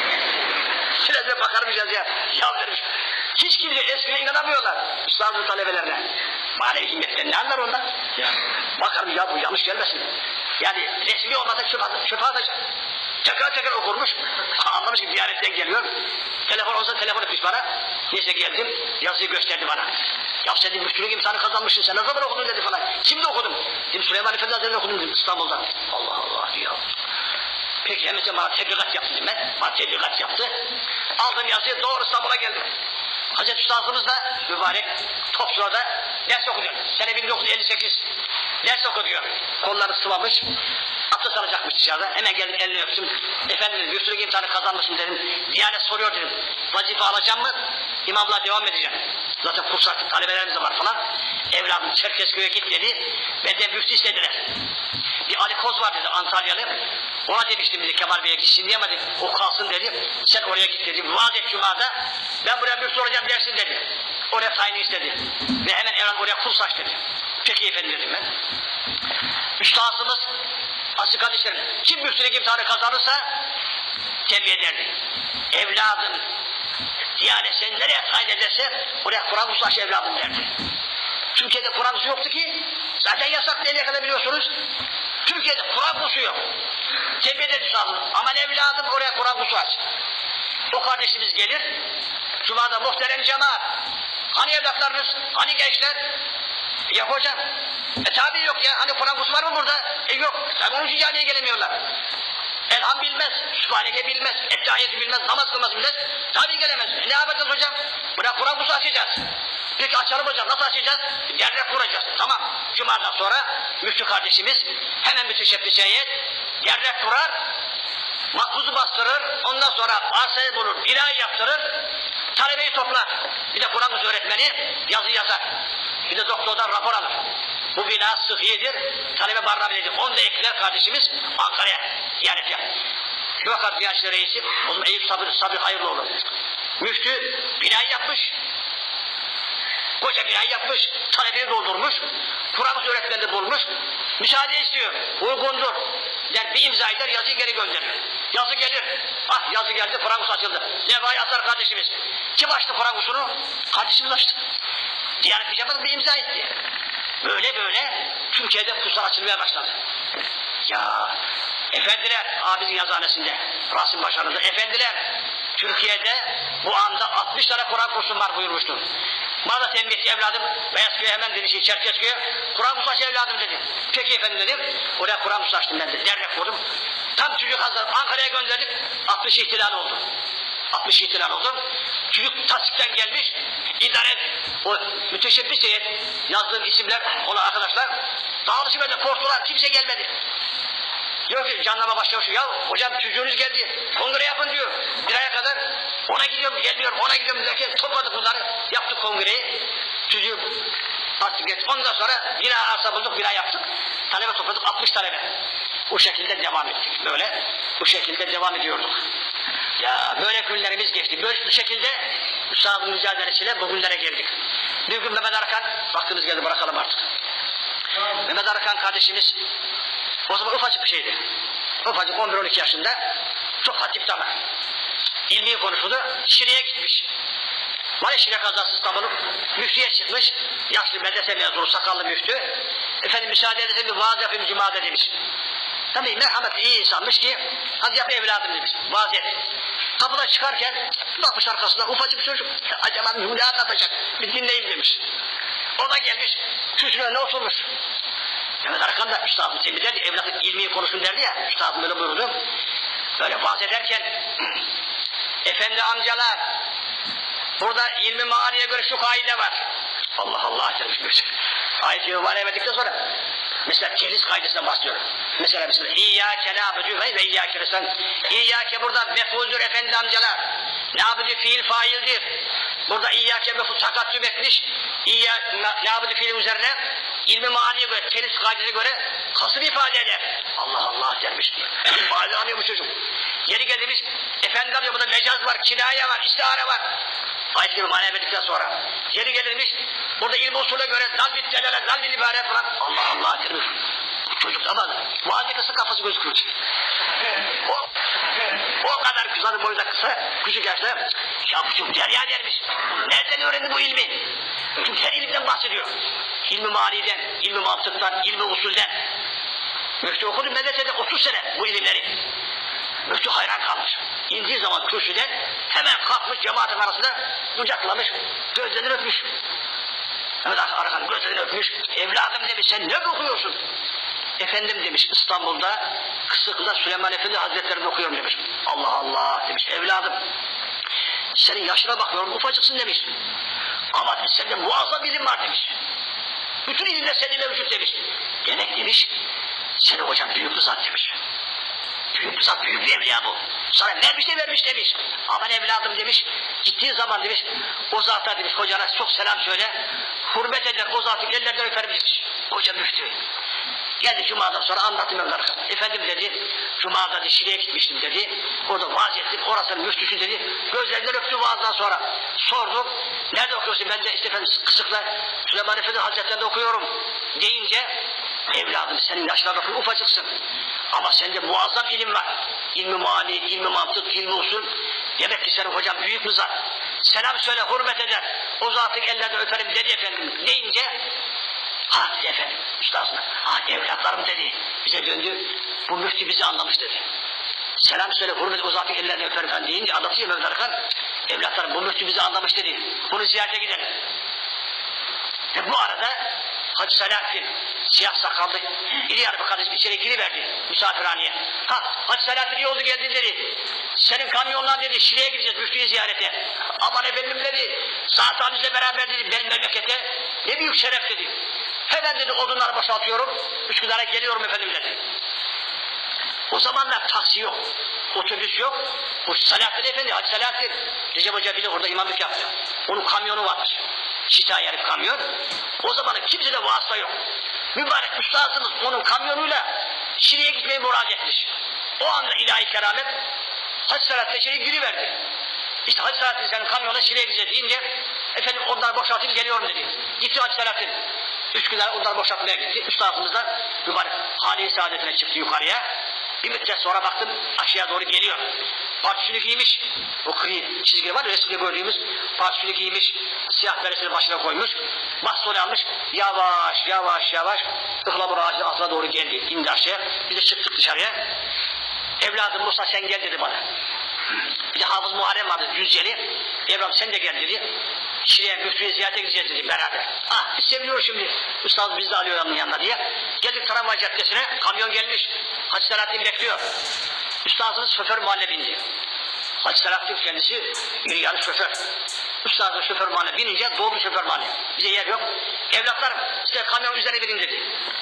Silerse bakarmış yazıya. Ya dermiş. Hiç kimse eskine inanamıyorlar. İslam'ın talebelerine. Manevi himmetten ne anlar ondan? Ya. Bakarım ya bu yanlış gelmesin. Yani resmi olmasa çöpe, çöpe atacak. Tekrar tekrar okurmuş. Anlamış ki diyanetten geliyor. Telefon olsa telefon etmiş bana. Neyse geldim. Yazıyı gösterdi bana. Ya sen de müftülük imtihanı kazanmışsın. Sen ne zaman okudun dedi falan. Kimde okudum? Dedim Süleyman Efendi Hazretleri'nde okudum dedim, İstanbul'da. Allah Allah diyor. Peki hemen bana tebligat yaptı dedim ben. Bana tebligat yaptı. Aldım yazıyı doğru İstanbul'a geldim. Hazreti Üstadımız da mübarek Topçu'da ders okuyor. Sene bin dokuz yüz elli sekiz ders okuyor. Kolları sıvamış. Abdest alacakmış dışarıda. Hemen geldim elini öptüm. Efendim müftülük imtihanı kazanmışım dedim. Diyanet soruyor dedim. Vazife alacağım mı? İmamlığa devam edeceğim. Zaten kursak talebelerimiz de var falan. Evladım Çerkezköy'e git dedi. Benden müftü istediler. Bir Ali Koz var dedi Antalyalı. Ona demiştim dedi Kemal Bey'e gitsin diyemedi. O kalsın dedi. Sen oraya git dedi. Vaaz et Cuma'da. Ben buraya müftü olacağım dersin dedi. Oraya tayini istedi. Ve hemen evlat oraya kurs aç dedi. Peki efendim dedim ben. Üstadımız asıl kardeşlerim kim müftülük imtihanı kazanırsa tembih ederdi. Evladım Diyanet sen nereye tayin ederse oraya Kur'an kursu aç evladım derdi. Türkiye'de Kur'an kursu yoktu ki. Zaten yasak nereye kadar biliyorsunuz. Türkiye'de Kur'an kursu yok. Tembih ederdi üstadımız. Aman evladım oraya Kur'an kursu aç. O kardeşimiz gelir. Cuma'da muhterem cemaat. Hani evlatlarınız? Hani gençler? Yok hocam. E tabi yok ya. Hani Kur'an kursu var mı burada? E yok. Tabi onun için camiye gelemiyorlar. Elham bilmez, Sübhaneke bilmez, Ettehiyatı bilmez, namaz kılmaz bilmez. Tabi gelemez. E ne yapacağız hocam? Buna Kur'an kursu açacağız. Peki açalım hocam. Nasıl açacağız? Dernek kuracağız. Tamam. Cuma'dan sonra müftü kardeşimiz hemen müteşebbis heyet dernek kurar. Makbuzu bastırır. Ondan sonra arsayı bulur. Binayı yaptırır. Talebeyi toplar. Bir de Kur'an kursu öğretmeni yazı yazar. Bir de doktordan rapor alır. Bu bina sıhhiyedir, talebe barınabilecek. Onu da ekler kardeşimiz Ankara'ya ziyaret yap. Bir vakit Diyanet İşleri Reisi, o zaman Eyüp Sabri, Sabri Hayırlıoğlu. Müftü binayı yapmış, koca binayı yapmış, talebeyi doldurmuş, Kur'an öğretmenini bulmuş, müsaade istiyor, uygundur. Der bir imza eder, yazıyı geri gönderir. Yazı gelir, ah yazı geldi, Kur'an kursu açıldı. Levhayı atar kardeşimiz. Kim açtı Kur'an kursunu? Kardeşimiz açtı. Diyanet Pijama'nın bir imza etti. Böyle böyle Türkiye'de kurslar açılmaya başladı. Ya efendiler, abimizin yazıhanesinde, Rasim Başarı'nda, efendiler Türkiye'de bu anda altmış tane Kur'an kursu var buyurmuştur. Bana da tembih etti evladım, Beyazköy'e hemen dedi şey, Çerkezköy'e, Kur'an kursu aç evladım dedi. Peki efendim dedim, oraya Kur'an kursu açtım ben de, dernek kurdum. Tam çocuk hazırladım, Ankara'ya gönderdik, altmış ihtilal oldu. altmış ihtilal oldu. Çocuk tasdikten gelmiş, idare et. O müteşebbis heyet, yazdığım isimler, ona arkadaşlar, dağılışı verdi, korktular, kimse gelmedi. Diyor ki jandarma başlamış, ya hocam çocuğunuz geldi, kongre yapın diyor, bir aya kadar. Ona gidiyorum, gelmiyorum, ona gidiyorum derken topladık bunları, yaptık kongreyi. Çocuğu tasdik et. Ondan sonra bir ay arsa bulduk, bir ay yaptık. Talebe topladık, altmış talebe. Bu şekilde devam ettik, böyle. Bu şekilde devam ediyorduk. Ya böyle günlerimiz geçti. Böyle bir şekilde üstadın mücadelesiyle bugünlere geldik. Bir gün Mehmet Arkan, vaktimiz geldi bırakalım artık. Mehmet Arkan kardeşimiz, o zaman ufacık bir şeydi. Ufacık on bir on iki yaşında, çok hatipti ama. İlmi konuşuldu, Şile'ye gitmiş. Var ya Şile kazası İstanbul'un, müftüye çıkmış, yaşlı medrese mezunu, sakallı müftü. Efendim müsaade edersen bir vaaz yapayım Cuma'da demiş. Tabii merhametli iyi insanmış ki, hadi yap evladım demiş, vaaz et. Kapıdan çıkarken bakmış arkasından ufacık çocuk, acaba ne anlatacak, bir dinleyin demiş. O da gelmiş, kürsünün önüne oturmuş. Mehmet Arkan da üstadım seni derdi, evlatlık ilmiyi konuşun derdi ya, üstadım böyle buyurdu. Böyle vaaz ederken, efendi amcalar, burada ilmi maniye göre şu kaide var. Allah Allah demiş bir şey. Ayet-i mübarek verdikten sonra, mesela celis kaidesinden bahsediyorum. Mesela mesela İyyâke nâbudu ve iyyâke nestaîn. İyyâke burada mef'uldür efendi amcalar. Nâbudu fiil faildir. Burada İyyâke mefutakattüm etmiş. İyyâ ne yapıdı fiilin üzerine? İlmi maniye göre, tenis kaidesine göre kasır ifade eder. Allah Allah dermiş. Mali anlıyor bu çocuk. Yeri gelmiş, efendim diyor burada mecaz var, kinaye var, istihare var. Ayet gibi mani verdikten sonra. Yeri gelirmiş, burada ilmi usule göre zalbit delele, zalbit ibaret falan. Allah Allah dermiş. Bu çocuk ama vaazı kısa kafası gözüküyor. o, o kadar kısa, boyunda kısa, küçük yaşta. Ya bu çocuk derya dermiş. Nereden öğrendi bu ilmi? Çünkü her ilimden bahsediyor. İlmi maniden, ilmi mantıktan, ilmi usulden. Müftü okudu medresede otuz sene bu ilimleri. Müftü hayran kalmış. İndiği zaman kürsüden hemen kalkmış cemaatin arasında kucaklamış, gözlerini öpmüş. Hemen arkadan gözlerini öpmüş. Evladım demiş, sen ne okuyorsun? Efendim demiş, İstanbul'da Kısıklı'da Süleyman Efendi Hazretleri'ni okuyorum demiş. Allah Allah demiş, evladım senin yaşına bakıyorum, ufacıksın demiş. Ama demiş, sende muazzam ilim var demiş. Bütün ilimler senin mevcut demiş. Demek demiş, senin hocam büyük bir zat demiş. Büyük bir zat, büyük bir evliya bu. Sana vermiş de vermiş demiş. Aman evladım demiş, gittiği zaman demiş, o zata demiş, hocana çok selam söyle, hürmet eder, o zatın ellerinden öperim demiş. Hoca müftü. Geldi Cuma'dan sonra anlattım onlara. Efendim dedi, Cuma'da dedi, Şile'ye gitmiştim dedi. Orada vaaz ettim, orasının müftüsü dedi. Gözlerinden öptü vaazdan sonra. Sordum, nerede okuyorsun? Ben de işte efendim Kısık'la Süleyman Efendi Hazretleri'nde okuyorum deyince, evladım senin yaşına bakın ufacıksın. Ama sende muazzam ilim var. İlmi mani, ilmi mantık, ilmi usul. Demek ki senin hocam büyük bir zat. Selam söyle, hürmet eder. O zatın ellerinden öperim dedi efendim deyince, ha dedi efendim, üstadına, ha evlatlarım dedi, bize döndü, bu müftü bizi anlamış dedi. Selam söyle, hürmet o zatın ellerini öperim ben deyince anlatıyor Mehmet Arkan, evlatlarım bu müftü bizi anlamış dedi, bunu ziyarete gidelim. Ve bu arada Hacı Selahattin, siyah sakallı, iri yarı bir kardeşim içeri giriverdi misafirhaneye. Ha Hacı Selahattin iyi oldu geldin dedi, senin kamyonla dedi, Şile'ye gideceğiz müftüyü ziyarete. Aman efendim dedi, Saathanizle beraber dedi, benim memlekete, ne büyük şeref dedi. Hemen dedi odunları boşaltıyorum, Üsküdar'a geliyorum efendim dedi. O zamanlar taksi yok, otobüs yok. Bu Selahattin Efendi, Hacı Selahattin, Recep Hoca bile orada imamlık yaptı. Onun kamyonu varmış, şita yarı kamyon. O zamanın kimsede vasıta yok. Mübarek üstadımız onun kamyonuyla Şile'ye gitmeyi murad etmiş. O anda ilahi keramet, Hacı Selahattin içeri giriverdi. İşte Hacı Selahattin senin kamyonla Şile'ye gideceğiz deyince, efendim onları boşaltayım geliyorum dedi. Gitti Hacı Selahattin. Üsküdar onları boşaltmaya gitti. Üstadımız da mübarek hane-i saadetine çıktı yukarıya. Bir müddet sonra baktım aşağıya doğru geliyor. Partisini giymiş. O kri çizgi var, resimde gördüğümüz partisini giymiş. Siyah beresini başına koymuş. Bastonu almış. Yavaş yavaş yavaş ıhlamur ağacının altına doğru geldi. İndi aşağıya. Biz de çıktık dışarıya. Evladım Musa sen gel dedi bana. Bir de Hafız Muharrem vardı Düzceli. Evladım sen de gel dedi. Şile'ye müftüye ziyarete gideceğiz dedi beraber. Ah biz seviniyoruz şimdi. Üstad bizi de alıyor onun yanına diye. Geldik Tramvay Caddesi'ne. Kamyon gelmiş. Hacı Selahattin bekliyor. Üstadımız şoför mahalle bindi. Hacı Selahattin kendisi iri yarı şoför. Üstadımız şoför mahalle binince doldu şoför mahalle. Bize yer yok. Evlatlarım size kamyon üzerine binin dedi.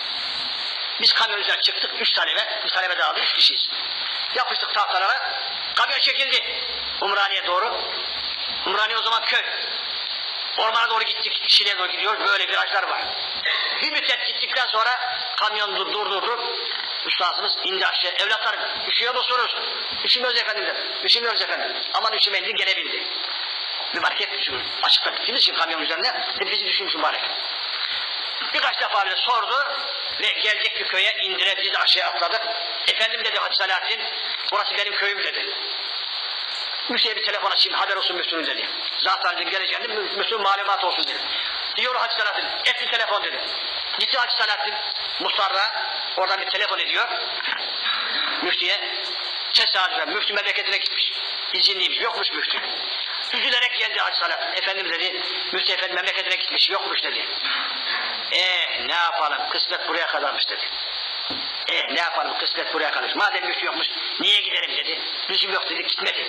Biz kamyon üzerine çıktık. Üç talebe. Üç talebe dağıldı. Üç kişiyiz. Yapıştık tahtalara. Kamyon çekildi. Umraniye doğru. Umraniye o zaman köy. Ormana doğru gittik, Şile'ye doğru gidiyoruz, böyle virajlar var. Bir müddet gittikten sonra kamyon durdurdu, üstadımız indi aşağı. Evlatlarım, üşüyor musunuz? Üşümüyoruz efendim dedi. Üşümüyoruz efendim. Aman üşümeydi, gene bindi. Mübarek hep üşümüyor. Açıkta gittiğimiz için kamyon üzerine, hep bizi düşünmüş mübarek. Birkaç defa bile sordu ve gelecek bir köye indire, biz de aşağıya atladık. Efendim dedi Hacı Selahattin, burası benim köyüm dedi. Müftüye bir telefon açayım, haber olsun müftünün dedi. Zaten geleceğini müftünün malumat olsun dedi. Diyor Hacı Selahattin, et bir telefon dedi. Gitti Hacı Selahattin, Muhtar'da oradan bir telefon ediyor. Müftüye, tesadüfen müftü memleketine gitmiş. İzinliymiş, yokmuş müftü. Üzülerek geldi Hacı Selahattin. Efendim dedi, müftü efendi memleketine gitmiş, yokmuş dedi. Eh ne yapalım, kısmet buraya kadarmış dedi. Eh ne yapalım, kısmet buraya kadarmış. Madem müftü yokmuş, niye giderim dedi. Lüzum yok dedi, gitmedi.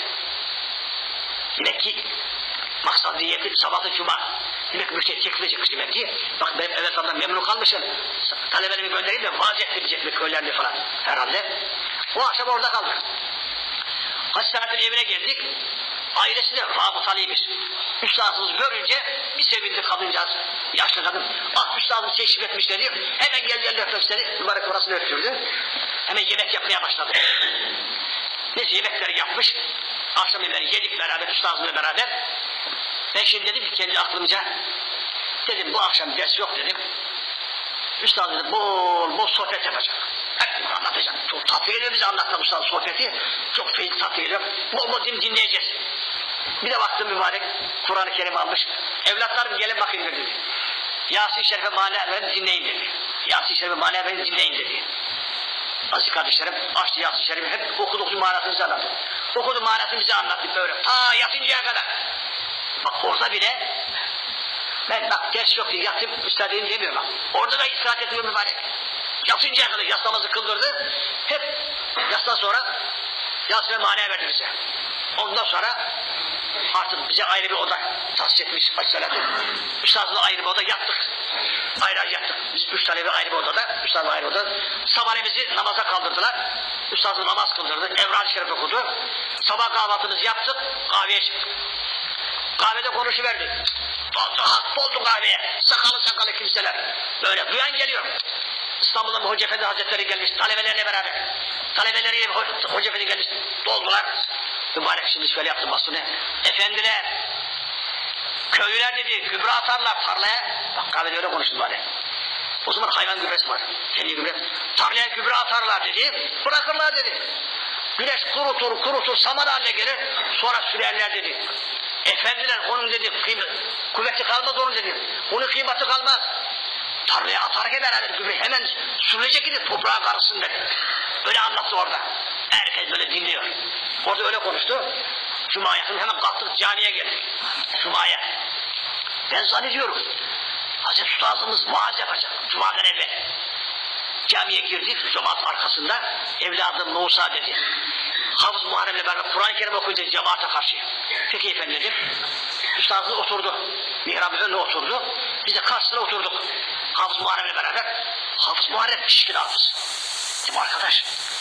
Demek ki maksat niyeti sabahı cuma. Demek ki müşteri çekilecekmiş demek ki. Bak benim evet adamdan memnun kalmışım. Talebelerimi göndereyim de vaaz ettirecek mi köylerini falan herhalde. O akşam orada kaldık. Hacı Selahattin evine geldik. Ailesi de rabıtalıymış. Üstadımızı görünce bir sevindi kadıncağız. Yaşlı kadın. Ah üstadımız teşrif etmiş dedi. Hemen geldi elini öpmek istedi. Mübarek orasını öptürdü. Hemen yemek yapmaya başladı. Neyse yemekleri yapmış. Akşam yemeğini yedik beraber, üstadımızla beraber. Ben şimdi dedim ki kendi aklımca, dedim bu akşam ders yok dedim. Üstad dedi bol bol sohbet yapacak. Hep anlatacak. Çok tatlı geliyor bize anlatan üstad sohbeti. Çok feyizli tatlı geliyor. Bol bol dinleyeceğiz. Bir de baktım mübarek Kur'an-ı Kerim almış. Evlatlarım gelin bakın dedi. Yasin-i Şerif'e mana verin dinleyin dedi. Yasin-i Şerif'e mana verin dinleyin dedi. Aziz kardeşlerim açtı Yasin-i Şerif'i hep okudu okudu manasını bize anlattı. Okudu manasını bize anlattı böyle. Ta yatıncaya kadar. Bak orada bile ben bak ders yok diye yattım üstadıyım demiyorum bak. Orada da istirahat etmiyor mübarek. Yatıncaya kadar yas namazı kıldırdı. Hep yastan sonra Yasin'e manaya verdi bize. Ondan sonra artık bize ayrı bir oda tahsis etmiş Aleyhisselatü. Üstadımızla ayrı bir oda yattık. Ayrı ayrı yattık. Biz üç tane ayrı bir odada, üstadımızla ayrı bir odada. Sabahleyin bizi namaza kaldırdılar. Üstadımız namaz kıldırdı. Evran-ı Şerif okudu. Sabah kahvaltımızı yaptık. Kahveye çıktık. Kahvede konuşuverdik. Doldu, hak doldu kahveye. Sakalı sakalı kimseler. Böyle duyan geliyor. İstanbul'dan Hoca Efendi Hazretleri gelmiş. Talebelerle beraber. Talebeleriyle Hoca Efendi gelmiş. Doldular. Mübarek şimdi şöyle yaptı basını. Efendiler, köylüler dedi, gübre atarlar tarlaya. Bak kahvede öyle konuştu bari. O zaman hayvan gübresi var. Kendi gübre. Tarlaya gübre atarlar dedi. Bırakırlar dedi. Güneş kurutur kurutur saman haline gelir. Sonra sürerler dedi. Efendiler onun dedi kıymet, kuvveti kalmaz onun dedi. Onun kıymeti kalmaz. Tarlaya atarken beraber gübre hemen sürülecek dedi toprağa karışsın dedi. Öyle anlattı orada. Herkes böyle dinliyor. Orada öyle konuştu. Cuma'ya hemen kalktık camiye geldik. Cuma'ya. Ben zannediyorum Hazreti Üstazımız vaaz yapacak Cuma'dan evvel. Camiye girdik cemaat arkasında. Evladım Musa dedi. Hafız Muharrem'le beraber Kur'an-ı Kerim okuyunca cemaate karşı. Peki efendim dedim. Üstazımız oturdu. Mihrabın önüne oturdu. Biz de karşısına oturduk. Hafız Muharrem'le beraber. Hafız Muharrem pişkin hafız. Dedim arkadaş.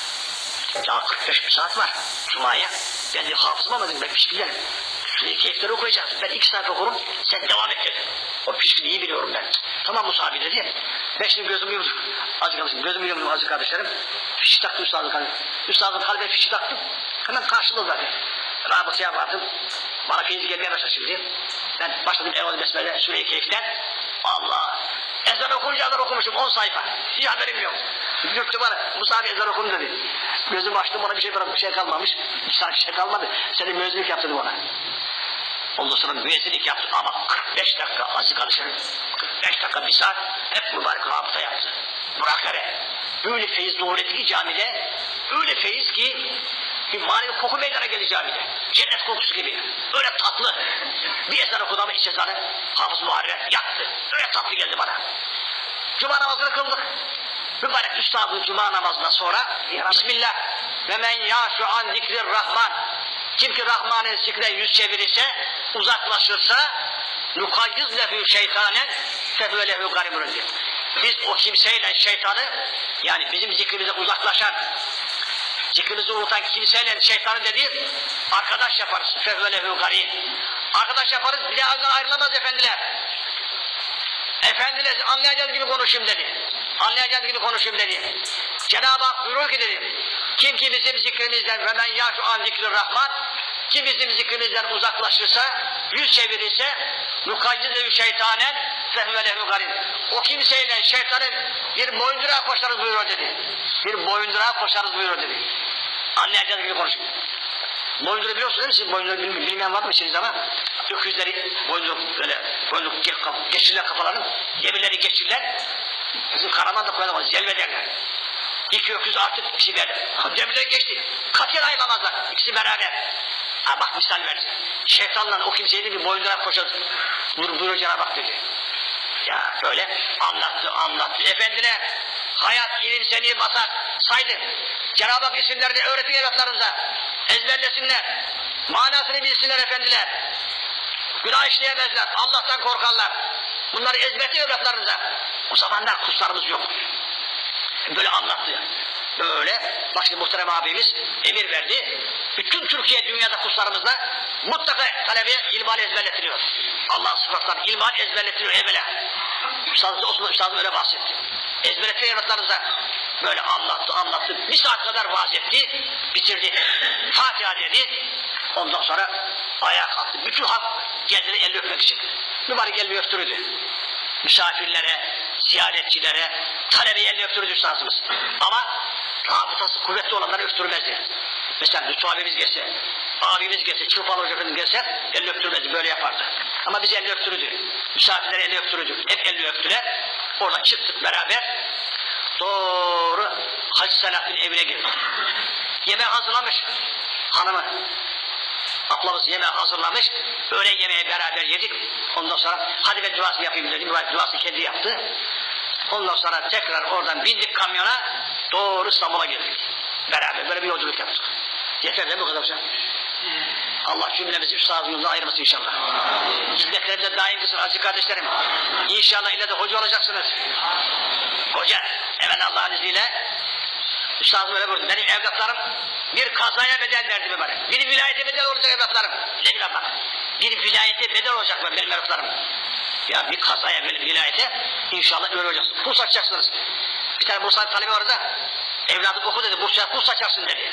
Ya kırk beş bir saat var Cuma'ya. Ben de hafızım ama dedim ben pişkinlerim. Şurayı keyifleri okuyacağız. Ben iki saat okurum. Sen devam et dedim. O pişkini iyi biliyorum ben. Tamam Musa abi dedi. Ben şimdi gözümü yumdum. Azıcık kardeşim gözümü yumdum azıcık kardeşlerim. Fişi taktı üstadın kalbine. Üstadın kalbine fişi taktım. Hemen karşılığı zaten. Rabıtaya vardım. Bana feyiz gelmeye başladı şimdi. Ben başladım Evvel Besmele Sure-i Keyif'ten. Allah! Ezan okunca ezan okumuşum on sayfa. Hiç haberim yok. Dürttü bana. Musa abi ezan okun dedi. Gözümü açtım ona bir şey bırak bir şey kalmamış. Sana bir şey kalmadı. Senin müezzinlik yaptırdım ona. Ondan sonra müezzinlik yaptı ama kırk beş dakika azı kardeşlerim. kırk beş dakika bir saat hep mübarek rabıta yaptı. Bırak hele. Öyle feyiz doğru etti ki camide. Öyle feyiz ki bir manevi koku meydana geldi camide. Cennet kokusu gibi. Öyle tatlı. Bir ezan okudu ama iç ezanı Hafız Muharrem yaktı. Öyle tatlı geldi bana. Cuma namazını kıldık. Mübarek üstadın cuma namazından sonra Bismillah ve men yâşu an zikrir rahman. Kim ki Rahman'ın zikrine yüz çevirirse, uzaklaşırsa nukayyiz lehü şeytanen fehve lehü garimurun diyor. Biz o kimseyle şeytanı, yani bizim zikrimize uzaklaşan, zikrimizi unutan kimseyle şeytanı dediği arkadaş yaparız. Fehve lehü garim. Arkadaş yaparız, bir de ayrılamaz efendiler. Efendiler anlayacağınız gibi konuşayım dedi. Anlayacağınız gibi konuşayım dedi. Cenab-ı Hak buyuruyor ki dedi. Kim ki bizim zikrimizden ve men yâşu an zikrir rahman, kim bizim zikrimizden uzaklaşırsa, yüz çevirirse nukayyiz şeytanen fehve lehü garin. O kimseyle şeytanın bir boyundurağa koşarız buyuruyor dedi. Bir boyundurağa koşarız buyuruyor dedi. Anlayacağınız gibi konuşayım. Boyunduru biliyorsunuz değil mi? Siz boyunduru bilmeyen, bilmeyen var mı içiniz ama? Öküzleri boyunduruk böyle, boyunduruk geçirler kafalarını, demirleri geçirler. Bizim Karaman'da koyalım, zelve derler. İki öküz artık ikisi verdi. Demirleri geçti. Katiyen ayrılamazlar. İkisi beraber. Ha bak misal verdi. Şeytanla o kimseyi de bir boyundurarak koşar. Buyur, buyur Cenab-ı Hak dedi. Ya böyle anlattı anlattı. Efendiler hayat ilim seni basar. Saydı. Cenab-ı Hak isimlerini öğretin evlatlarınıza. Ezberlesinler. Manasını bilsinler efendiler. Günah işleyemezler. Allah'tan korkarlar. Bunları ezberletin evlatlarınıza. O zamanlar kurslarımız yok. Böyle anlattı. Böyle başka muhterem abimiz emir verdi. Bütün Türkiye dünyada kurslarımızda mutlaka talebeye ilmihal ezberletiliyor. Allah'ın sıfatlarını ilmihal ezberletiliyor evvela. Üstadımız Osman Üstadımız öyle bahsetti. Ezberletiyor evlatlarımıza. Böyle anlattı anlattı. Bir saat kadar vaaz etti. Bitirdi. Fatiha dedi. Ondan sonra ayağa kalktı. Bütün halk geldiler elini öpmek için. Mübarek elini öptürdü. Misafirlere, ziyaretçilere, talebeye elini öptürdü üstadımız. Ama rabıtası kuvvetli olanları öptürmezdi. Mesela Lütfü abimiz gelse, abimiz gelse, Çırpal Hoca Efendi gelse elini öptürmezdi, böyle yapardı. Ama bizi elini öptürdü. Misafirlere elini öptürdü. Hep elini öptüler. Oradan çıktık beraber. Doğru Hacı Selahattin evine girdik. Yemeği hazırlamış hanımı. Ablamız yemeği hazırlamış. Öğle yemeği beraber yedik. Ondan sonra hadi ben duasını yapayım dedim. Duasını kendi yaptı. Ondan sonra tekrar oradan bindik kamyona. Doğru İstanbul'a geldik. Beraber böyle bir yolculuk yaptık. Yeter değil mi bu kadar hocam? Allah cümlemizi üstadın yolundan ayırmasın inşallah. Hizmetlerimize daim kılsın aziz kardeşlerim. İnşallah ileride hoca olacaksınız. Hoca, evet Allah'ın izniyle üstadım öyle buyurdu. Benim evlatlarım bir kazaya bedel verdi mi bana? Bir vilayete bedel olacak evlatlarım. Ne bileyim bak. Bir vilayete bedel olacak mı benim evlatlarım? Ya bir kazaya vilayete inşallah öyle olacaksın. Kurs açacaksınız. Bir tane Bursa'da talebe var da evladım oku dedi. Bursa'ya kurs açarsın dedi.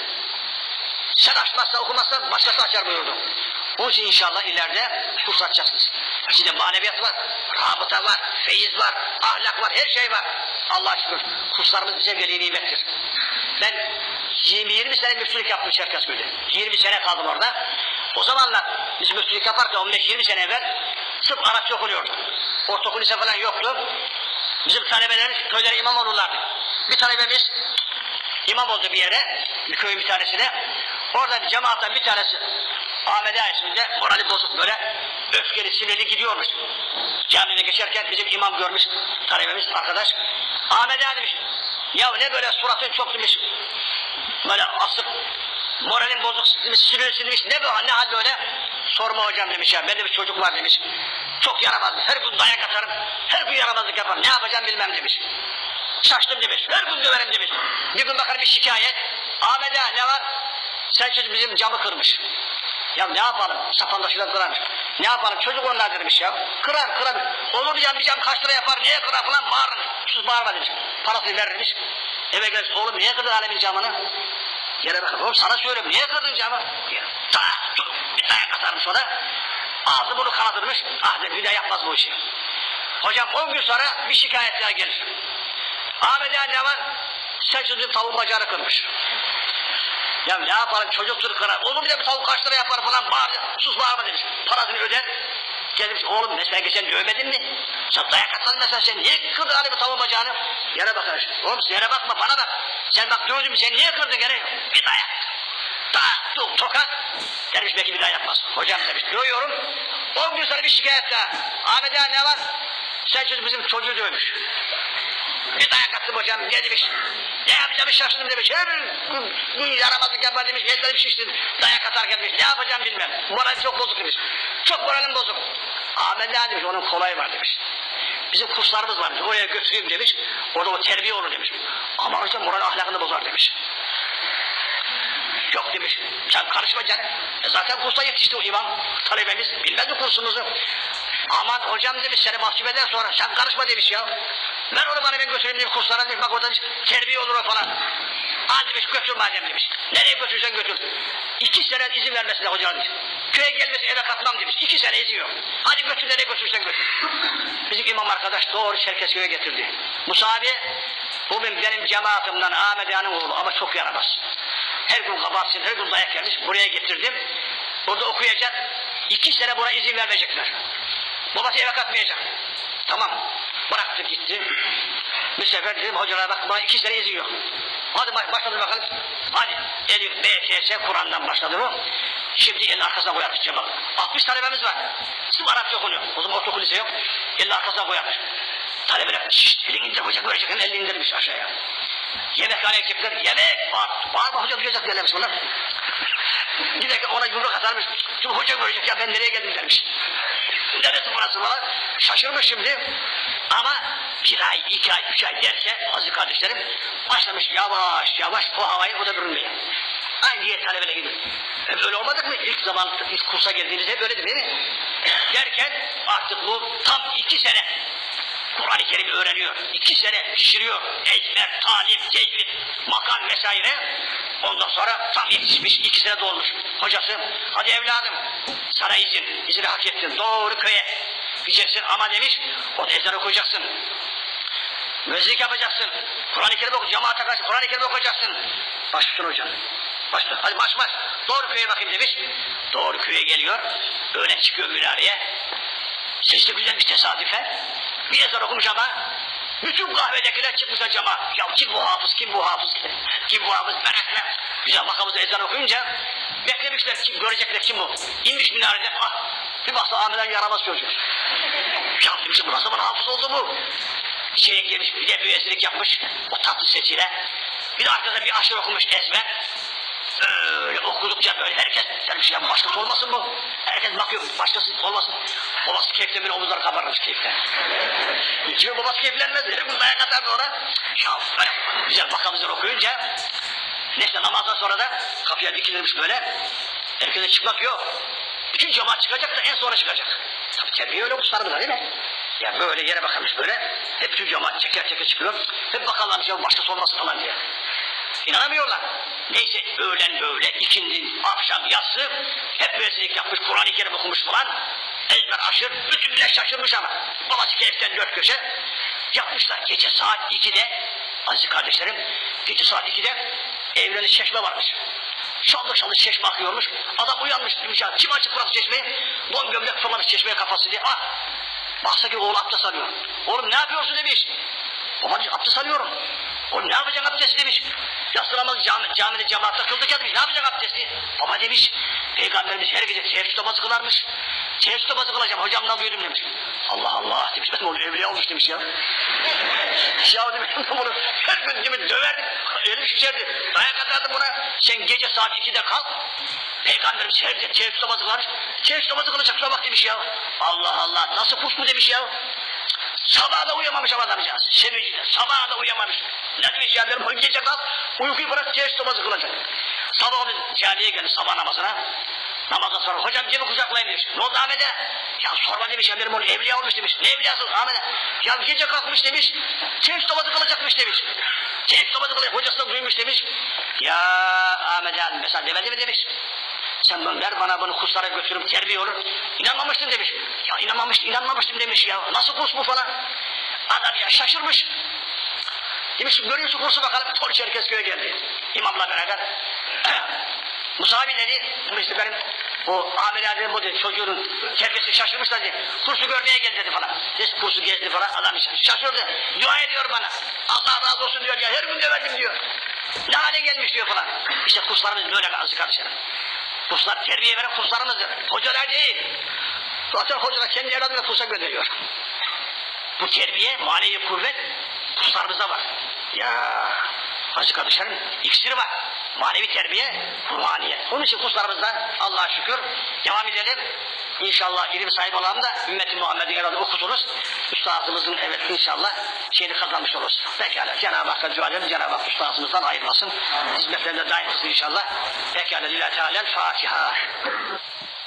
Sen açmazsan okumazsan başkası açar buyurdu. Onun için inşallah ileride kurs açacaksınız. İçinde maneviyat var, rabıta var, feyiz var, ahlak var, her şey var. Allah'a şükür kurslarımız bize veli nimettir. Ben yirmi yirmi sene müftülük yaptım Çerkezköy'de. yirmi sene kaldım orada. O zamanlar biz müftülük yaparken on beş yirmi sene evvel sırf Arapça okunuyordu. Ortaokul lise falan yoktu. Bizim talebelerimiz köylere imam olurlardı. Bir talebemiz imam oldu bir yere, bir köyün bir tanesine. Orada cemaatten bir tanesi Ahmet Ağa isminde morali bozuk böyle öfkeli sinirli gidiyormuş. Camide geçerken bizim imam görmüş talebemiz arkadaş. Ahmet Ağa demiş. Ya ne böyle suratın çok demiş. Böyle asık moralin bozuk demiş, sinirli demiş. Ne bu ne hal böyle? Sorma hocam demiş ya. Bende bir çocuk var demiş. Çok yaramaz. Her gün dayak atarım. Her gün yaramazlık yaparım. Ne yapacağım bilmem demiş. Şaştım demiş. Her gün döverim demiş. Bir gün bakar bir şikayet. Ahmet Ağa ne var? Sen çocuk bizim camı kırmış. Ya ne yapalım? Sapandaşıdan kırarmış. Ne yapalım? Çocuk onlar demiş ya. Kırar kırar. Olur cam bir cam kaç lira yapar? Niye kırar falan bağırır. Sus bağırma demiş. Parasını ver demiş. Eve gelmiş. Oğlum niye kırdın alemin camını? Yere bakın. Oğlum sana söylüyorum. Niye kırdın camı? Tak dur. Bir dayak atarmış ona. Ağzı bunu kanatırmış. Ah dedim bir daha yapmaz bu işi. Hocam on gün sonra bir şikayet daha gelir. Ahmet Ağa ne var? Sen çocuğun tavuğun bacağını kırmış. Ya ne yapalım çocuktur kırar. Olur bile bir tavuk kaç lira yapar falan bağır. Sus bağırma demiş. Parasını öder. Gelmiş oğlum mesela geçen dövmedin mi? Sen dayak atmadın mesela sen niye kırdın hani bu tavuğun bacağını? Yere bakar. Oğlum yere bakma bana bak. Sen bak dövdün mü sen niye kırdın gene? Bir dayak. Tak tuk tokat. Demiş belki bir daha yapmaz. Hocam demiş dövüyorum. On gün sonra bir şikayet daha. Ahmet Ağa ne var? Sen çocuk bizim çocuğu dövmüş. Bir dayak attım hocam ne demiş? Ne yapacağımı şaşırdım demiş. Her gün yaramazlık yapar demiş. Ellerim şişti. Dayak atarken demiş. Ne yapacağım bilmem. Moralim çok bozuk demiş. Çok moralim bozuk. Ahmet Ağa demiş. Onun kolayı var demiş. Bizim kurslarımız var. Oraya götüreyim demiş. Orada o terbiye olur demiş. Ama hocam moral ahlakını bozar demiş. Yok demiş. Sen karışma canım. E zaten kursa yetişti o imam. Talebemiz. Bilmez mi kursumuzu? Aman hocam demiş seni mahcup eder sonra. Sen karışma demiş ya. Ver onu bana ben götüreyim demiş kurslara demiş. Bak orada demiş, terbiye olur o falan. Al demiş götür madem demiş. Nereye götürürsen götür. İki sene izin vermesine hocalar demiş. Köye gelmesi eve katmam demiş. İki sene izin yok. Hadi götür nereye götürürsen götür. Bizim imam arkadaş doğru Çerkezköy'e getirdi. Musa abi bu benim cemaatimden Ahmet Ağa'nın oğlu ama çok yaramaz. Her gün kabarsın, her gün dayak gelmiş. Buraya getirdim. Burada okuyacak. İki sene buna izin vermeyecekler. Babası eve katmayacak. Tamam. Bıraktı gitti. Bir sefer dedim hocalara bak bana iki sene izin yok. Hadi başladı bakalım. Hadi Elif, B, T, S, Kur'an'dan başladı bu. Şimdi elin arkasına koyarmış cevap. altmış talebemiz var. Sırf Arapça okunuyor. O zaman ortaokul lise yok. Elin arkasına koyarmış. Talebeler şişt elini indir hoca görecek. Elini indirmiş aşağıya. Yemekhaneye gidecekler. Yemek var. Var mı hoca duyacak derlermiş bunlar. Giderken ona yumruk atarmış. Çünkü hoca görecek ya ben nereye geldim dermiş. Neresi burası falan. Şaşırmış şimdi. Ama bir ay, iki ay, üç ay derken aziz kardeşlerim başlamış yavaş yavaş o havayı o da bürünmeye. Aynı diğer talebeler gibi. Hep öyle olmadık mı? İlk zaman ilk kursa geldiğinizde hep öyledir değil mi? Derken artık bu tam iki sene Kur'an-ı Kerim öğreniyor. İki sene pişiriyor. Ezber, talim, tecvid, makam vesaire. Ondan sonra tam yetişmiş, iki sene dolmuş. Hocası, hadi evladım sana izin, izini hak ettin. Doğru köye gideceksin ama demiş, o da ezber okuyacaksın. Müzik yapacaksın. Kur'an-ı Kerim oku, cemaate karşı Kur'an-ı Kerim okuyacaksın. Başlasın hocam. Başla. Hadi baş baş. Doğru köye bakayım demiş. Doğru köye geliyor. Öyle çıkıyor minareye. Sesi de güzelmiş tesadüfen. Bir ezber okumuş ama bütün kahvedekiler çıkmışlar cama. Ya kim bu hafız, kim bu hafız, kim bu hafız merakla. Güzel makamızda ezber okuyunca beklemişler, kim, görecekler kim bu. İnmiş minareden, ah bir baksa Ahmet'den yaramaz çocuk. Ya demişim burası bana hafız oldu mu? Şeye gelmiş, bir de müezzinlik yapmış o tatlı sesiyle. Bir de arkada bir aşırı okumuş ezber. Öyle okudukça böyle herkes demiş ya başkası olmasın bu. Herkes bakıyor başkası olmasın. Babası keyiften bile omuzlar kabarmış keyiften. Kimin babası keyiflenmez dedi. Bu dayak atardı ona. Ya böyle güzel makamızdan okuyunca neyse namazdan sonra da kapıya dikilirmiş böyle. Herkese çıkmak yok. Bütün cemaat çıkacak da en sonra çıkacak. Tabii terbiye öyle uçlarımız değil mi? Ya böyle yere bakarmış böyle. Hep bütün cemaat çeker çeker çıkıyor. Hep bakarlarmış ya başkası olmasın falan diye. İnanamıyorlar. Neyse öğlen böyle, ikindi, akşam, yatsı hep müezzinlik yapmış, Kur'an-ı Kerim okumuş falan. Ezber aşır, bütün millet şaşırmış ama. Babası keyiften dört köşe. Yapmışlar gece saat ikide, aziz kardeşlerim, gece saat ikide evlerinde çeşme varmış. Şaldır şaldır çeşme akıyormuş. Adam uyanmış, demiş ya, kim açık bıraktı çeşmeyi? Don gömlek fırlamış çeşmeye kafası diye. Ah! Baksa ki oğlu abdest alıyor. Oğlum ne yapıyorsun demiş. Babacığım abdest alıyorum. Oğlum ne yapacaksın abdesti demiş. Yatsı namazı cami, camide cemaatle kıldık ya demiş. Ne yapacaksın abdesti? Baba demiş. Peygamberimiz her gece teheccüd namazı kılarmış. Teheccüd namazı kılacağım hocamdan duydum demiş. Allah Allah demiş. Benim oğlum evliya olmuş demiş ya. Ya demiş bunu her gün demiş döverdim. Elim şişerdi. Dayak atardım buna. Sen gece saat ikide kalk. Peygamberimiz her gece teheccüd namazı kılarmış. Teheccüd namazı kılacak şuna bak demiş ya. Allah Allah nasıl kuş mu demiş ya. Sabaha da uyuyamamış ama adamcağız. Sevinciyle. Sabaha da uyuyamamış. Ne demiş ya dedim. Gece kalk. Uykuyu bırak. Teheccüd namazı kılacak. Sabah bir camiye geldi sabah namazına. Namazdan sonra hocam gibi kucaklayın demiş. Ne oldu Ahmet'e? Ya sorma demiş ya benim onu evliya olmuş demiş. Ne evliyası Ahmet'e? Ya gece kalkmış demiş. Teheccüd namazı kılacakmış demiş. Teheccüd namazı kılacak. Hocası da duymuş demiş. Ya Ahmet'e mesela demedi mi demiş. Sen bunu ver bana bunu kurslara götürüp terbiye olur. İnanmamıştın demiş. Ya inanmamış, inanmamıştım demiş ya. Nasıl kurs bu falan? Adam ya şaşırmış. Demiş görüyorsun kursu bakalım. Tol Çerkezköy'e geldi. İmamla beraber. Musa abi dedi. İşte benim o Amir abi bu dedi. Çocuğun terbiyesi şaşırmışlar dedi. Kursu görmeye geldi dedi falan. Biz kursu gezdi falan. Adam şaşırdı. Dua ediyor bana. Allah razı olsun diyor ya. Her gün döverdim diyor. Ne hale gelmiş diyor falan. İşte kurslarımız böyle azı kardeşlerim. Kurslar terbiye veren kurslarımızdır. Hocalar değil. Zaten hocalar kendi evladıyla kursa gönderiyor. Bu terbiye, manevi kuvvet kurslarımızda var. Ya azı kardeşlerim iksiri var. Manevi terbiye, ruhaniyet. Onun için kurslarımızda Allah'a şükür devam edelim. İnşallah ilim sahibi olalım da ümmet-i Muhammed'in herhalde okuturuz. Üstadımızın evet inşallah şeyini kazanmış oluruz. Pekala Cenab-ı Hakk'a dua edelim. Cenab-ı Hak üstadımızdan ayırmasın. Hizmetlerinde daim kılsın inşallah. Pekala Lillahi Teala'l Fatiha.